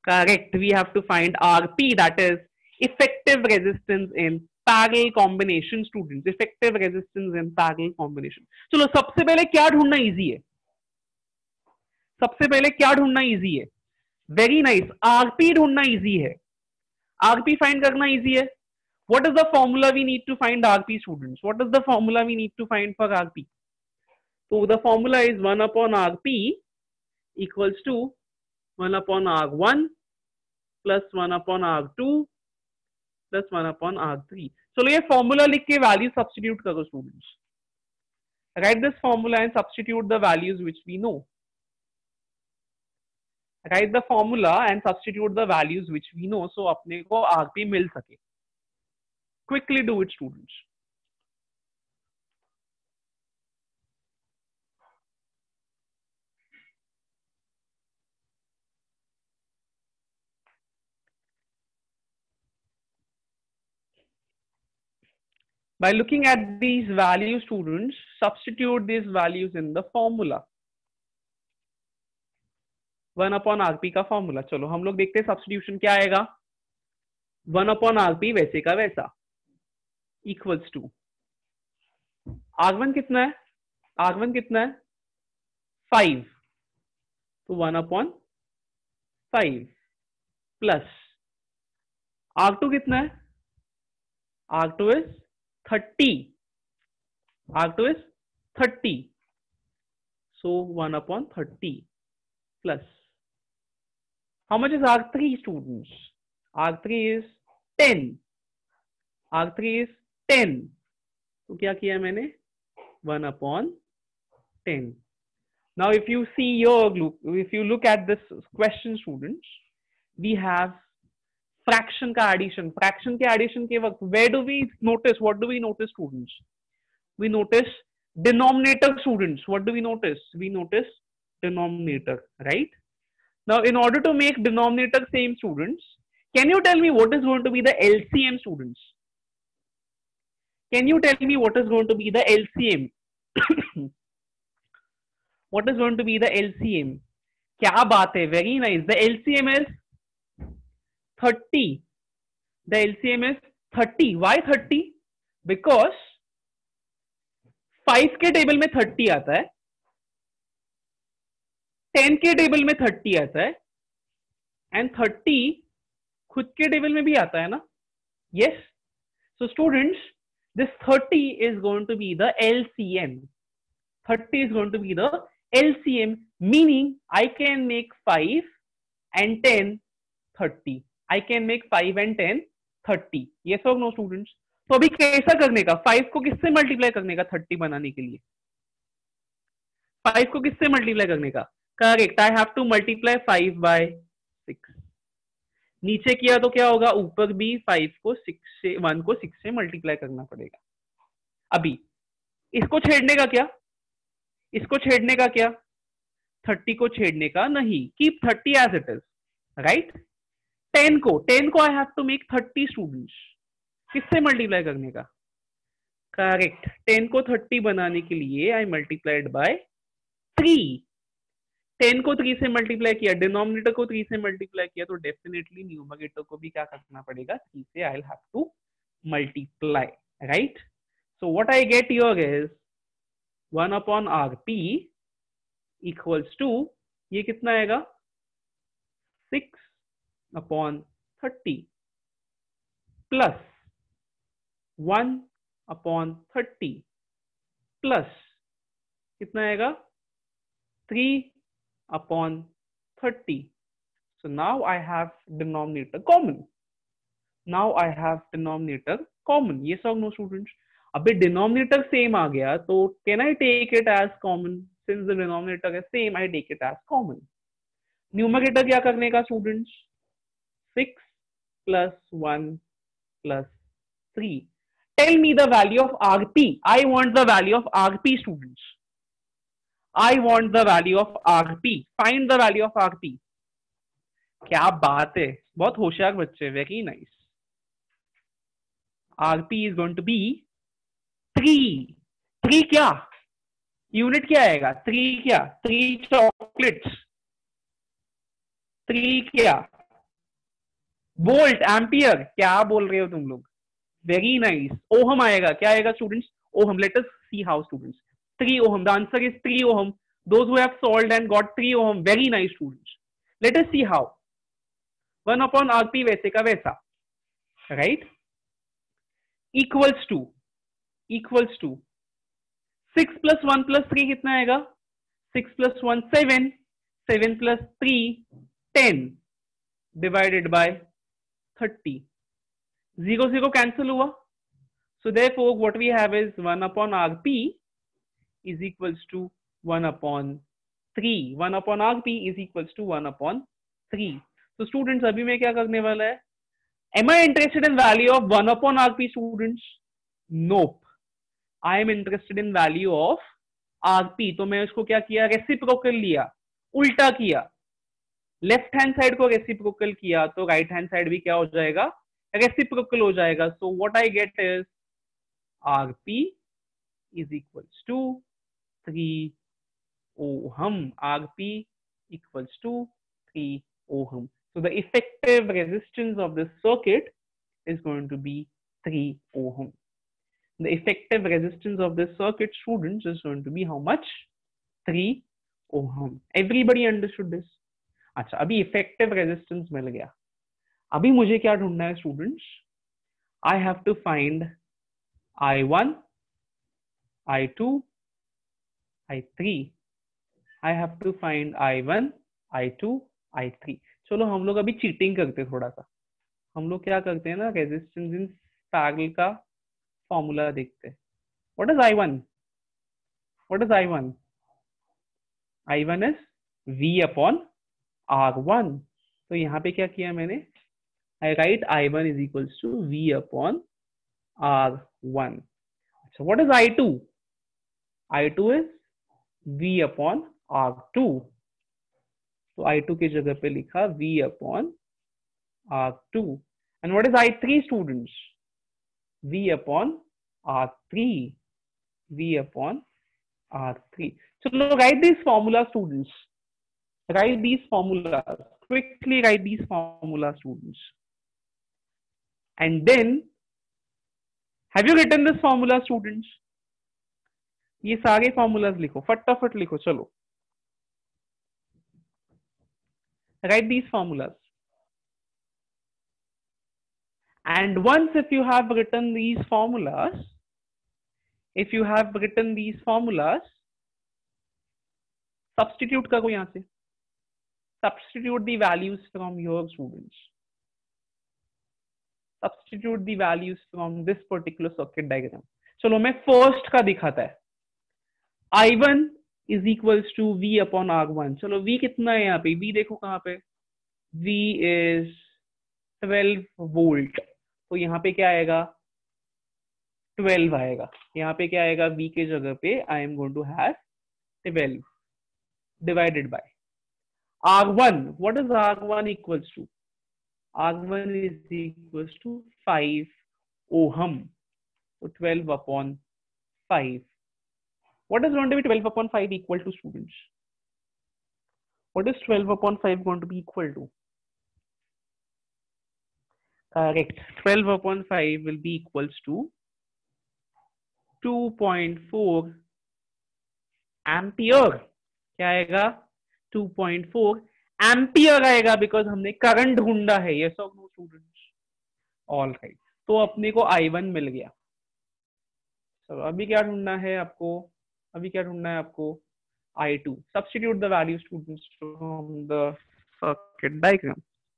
Correct. We have to find R P, that is effective resistance in parallel combination. Students, effective resistance in parallel combination. चलो सबसे पहले क्या ढूंढना इजी है? सबसे पहले क्या ढूंढना इजी है? वेरी नाइस, आरपी ढूंढना इजी है. आरपी फाइंड करना इजी है. What is the formula we need to find R P, students? What is the formula we need to find for R P? So the formula is one upon R P equals to one upon R one plus one upon R two plus one upon R three. So ये formula लिख के value substitute करो students. Write this formula and substitute the values which we know. Write the formula and substitute the values which we know, so अपने को R P मिल सके. Quickly do it, students. By looking at these values, students, substitute these values in the formula. One upon RP का formula. चलो हम लोग देखते हैं substitution क्या आएगा. वन अपॉन आरपी वैसे का वैसा इक्वल्स टू आर वन कितना है? आर वन कितना है? फाइव. तो one upon five plus R two कितना है? R two is thirty. R two is thirty. So one upon thirty plus how much is R three, students? R three is ten. R three is ten. तो क्या किया मैंने? one upon ten. Now if you see your look, if you look at this question, students, we have fraction का addition. Fraction के addition के वक्त where do we notice? What do we notice, students? We notice denominator, students. What do we notice? We notice denominator, right? Now in order to make denominator same, students, can you tell me what is going to be the L C M, students? Can you tell me what is going to be the L C M? What is going to be the L C M? क्या बात है, very nice. The L C M is thirty. The L C M is thirty. Why thirty? Because five के table में thirty आता है, ten के table में thirty आता है, एंड थर्टी खुद के टेबल में भी आता है ना. Yes. So students, this thirty is going to be the LCM. Thirty is going to be the LCM, meaning I can make five and ten thirty. I can make five and ten thirty. Yes और no, students? तो अभी कैसा करने का? Five को किससे multiply करने का थर्टी बनाने के लिए? फाइव को किससे मल्टीप्लाई करने का? Correct. I have to multiply five by six. नीचे किया तो क्या होगा? ऊपर भी फाइव को सिक्स से, वन को सिक्स से मल्टीप्लाई करना पड़ेगा. अभी इसको छेड़ने का क्या? इसको छेड़ने का क्या? थर्टी को छेड़ने का नहीं. Keep thirty as it is, right? Ten को टेन को I have to make thirty, students. किससे मल्टीप्लाई करने का? करेक्ट. टेन को थर्टी बनाने के लिए I multiplied by three. Ten को थ्री से मल्टीप्लाई किया, डिनोमिनेटर को थ्री से मल्टीप्लाई किया, तो डेफिनेटली न्यूमरेटर को भी क्या करना पड़ेगा? थ्री से I will have to multiply, right? So what I get here is one upon RP equals to, ये कितना आएगा? Six upon thirty plus one upon thirty plus कितना आएगा? Three upon thirty. So now I have denominator common. Now I have denominator common. Yes or no, students? अबे denominator same आ गया, तो can I take it as common? Since the denominator is same, I take it as common. Numerator क्या करने का, students? six plus one plus three. Tell me the value of R P. I want the value of R P, students. I want the value of R P. Find the value of R P. क्या बात है, बहुत होशियार बच्चे, very nice. R P is going to be three. three क्या? Unit क्या आएगा? three क्या? three chocolates. three क्या? वोल्ट, एम्पियर, क्या बोल रहे हो तुम लोग, वेरी नाइस। ओहम आएगा, क्या आएगा students, ohm. Let us see how students, three ohm, the answer is three ohm. Those who have solved and got three ohm, very nice students. Let us see how. one upon rp वैसे का वैसा, right, equals to equals to six plus one plus three कितना आएगा, six plus one seven, seven plus three ten divided by thirty. Zero zero cancel हुआ, so therefore what we have is one upon rp is equals to one upon three. one upon rp is equals to one upon three. So students, अभी मैं क्या करने वाला है, am I interested in value of one upon rp students? Nope. I am interested in value of rp. तो मैं उसको क्या किया, रेसिप्रोकल लिया, उल्टा किया, लेफ्ट हैंड साइड को रेसिप्रोकल किया तो राइट हैंड साइड भी क्या हो जाएगा, रेसिप्रोकल हो जाएगा. So what I get is rp is equals to three ohm. Rp equals to three ohm. So the effective resistance of this circuit is going to be three ohm. The effective resistance of this circuit, students, is going to be how much? three ohm. Everybody understood this? अच्छा, अभी effective resistance मिल गया. अभी मुझे क्या ढूंढना है students? I have to find I one, I two, I three. I have to find I one, I two, I three. चलो हम लोग अभी चीटिंग करते हैं थोड़ा सा. हम लोग क्या करते हैं ना, रेजिस्टेंस इन पैरेलल का फॉर्मूला देखते हैं. What is I one? What is I one? I one is V upon R one. तो यहाँ पे क्या किया मैंने, I write I one is equals to V upon R one. So what is I two? I two is V upon R two. तो I two की जगह पे लिखा V upon R two. And what is I three, students? V upon R three. V upon R three. So write these formulas, students. Write these formulas. Quickly write these formulas, students. And then, have you written this formula, students? ये सारे formulas लिखो, फटाफट लिखो, चलो. Write these formulas. And once if you have written these formulas, if you have written these formulas, substitute करो यहाँ से. Substitute the values from your students. Substitute the values from this particular circuit diagram. चलो मैं first का दिखाता है. I one is equals to V upon R one. चलो V कितना है यहाँ पे, V देखो कहाँ पे, V is twelve volt. तो यहाँ पे क्या आएगा, twelve आएगा. यहाँ पे क्या आएगा, V के जगह पे I am going to have twelve divided by R one. What is R one equals to? R one is equals to five ohm. So twelve upon five. What is going to be twelve upon five equal to, students? What is twelve upon five going to be equal to? Correct. twelve upon five will be equals to two point four ampere. क्या आएगा, two point four ampere आएगा, because हमने current ढूंढा है. Yes और no students? All right. तो अपने को I one मिल गया. चलो अभी क्या ढूंढना है आपको, अभी क्या ढूंढना है आपको, I two. Substitute the value, students, from the circuit diagram.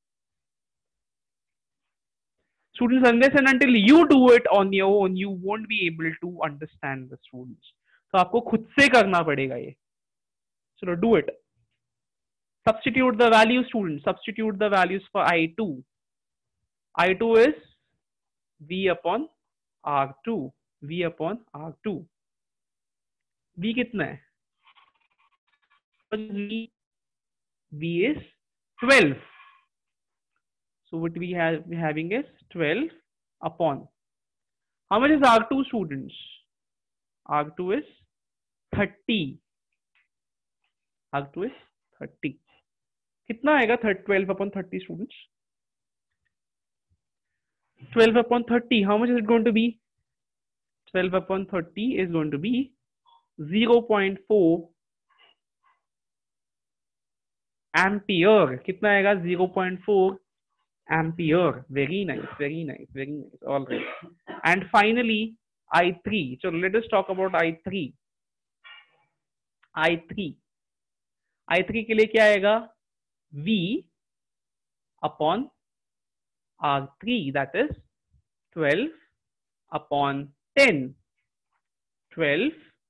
Students, unless and until you do it on your own, you won't be able to understand the students. तो आपको खुद से करना पड़ेगा ये. चलो do it. Substitute the values, students. Substitute the values for I two. I two is V upon R two. V upon R two. V कितना है? V, V is twelve. So what we have we having is twelve upon. How much is R two, students? R two is thirty. R two is thirty. कितना आएगा twelve upon thirty, students? twelve upon thirty, how much is it going to be? twelve upon thirty is going to be zero point four ampere. कितना आएगा? zero point four ampere. Very nice, very nice, very nice. All right. And finally, I three. So let us talk about I three. I three. I three के लिए क्या आएगा? V upon R three, that is twelve upon ten. twelve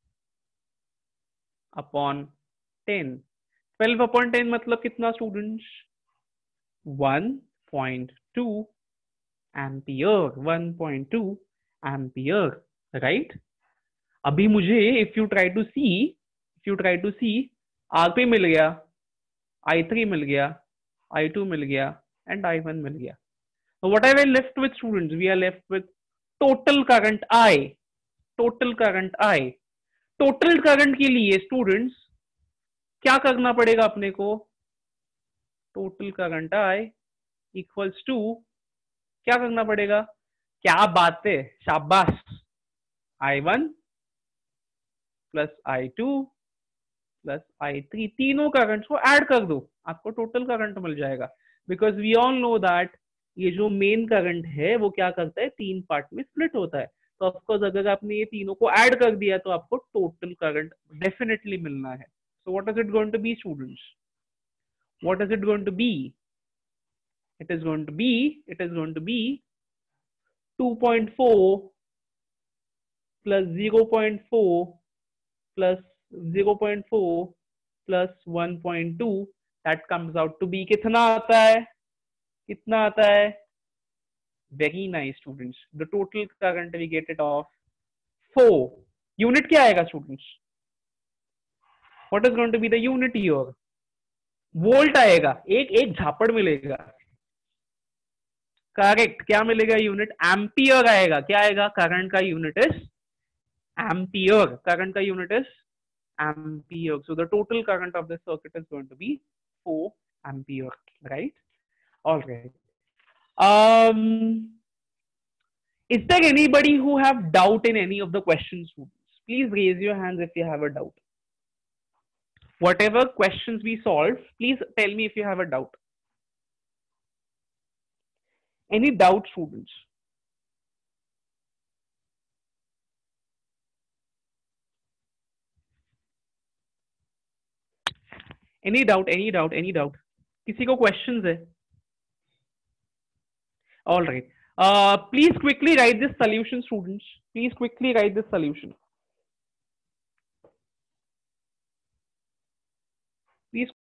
upon ten. twelve upon ten मतलब कितना students? one point two ampere. one point two ampere, right? अभी मुझे if you try to see, if you try to see, R पे मिल गया, I three मिल गया, I two मिल गया, and I one मिल गया. So what are we left with, students? We are left with total current I. Total current I. Total current के लिए students क्या करना पड़ेगा अपने को? Total current I equals to क्या करना पड़ेगा? क्या बात है, शाबाश. I one plus I two plus I three, तीनों करंट्स को ऐड कर दो, आपको टोटल करंट मिल जाएगा. Because we all know that ये जो मेन करंट है वो क्या करता है? तीन पार्ट में स्प्लिट होता है. तो ऑफकोर्स अगर आपने ये तीनों को ऐड कर दिया तो आपको टोटल करंट डेफिनेटली मिलना है. So what is it going to be students? What is it going to be? It is going to be it is going to be two point four plus zero point four plus zero point four plus one point two, that comes out to be कितना आता है? कितना आता है? Very nice students. The total current we get it of four. Unit क्या आएगा students? What is going to be the unit here? Volt आएगा. एक एक झापड़ मिलेगा. करेक्ट. क्या मिलेगा यूनिट? एम्पियर आएगा. क्या आएगा? करंट का यूनिट इज एम्पियर. करंट का unit is ampere. So the total current of the circuit is going to be four ampere, right? All right. Um, is there anybody who have doubt in any of the questions? Please raise your hands if you have a doubt. Whatever questions we solve, please tell me if you have a doubt. Any doubt, students? Any doubt? Any doubt? Any doubt? किसी को questions है? All right. Uh, please quickly write this solution, students. Please quickly write this solution. Please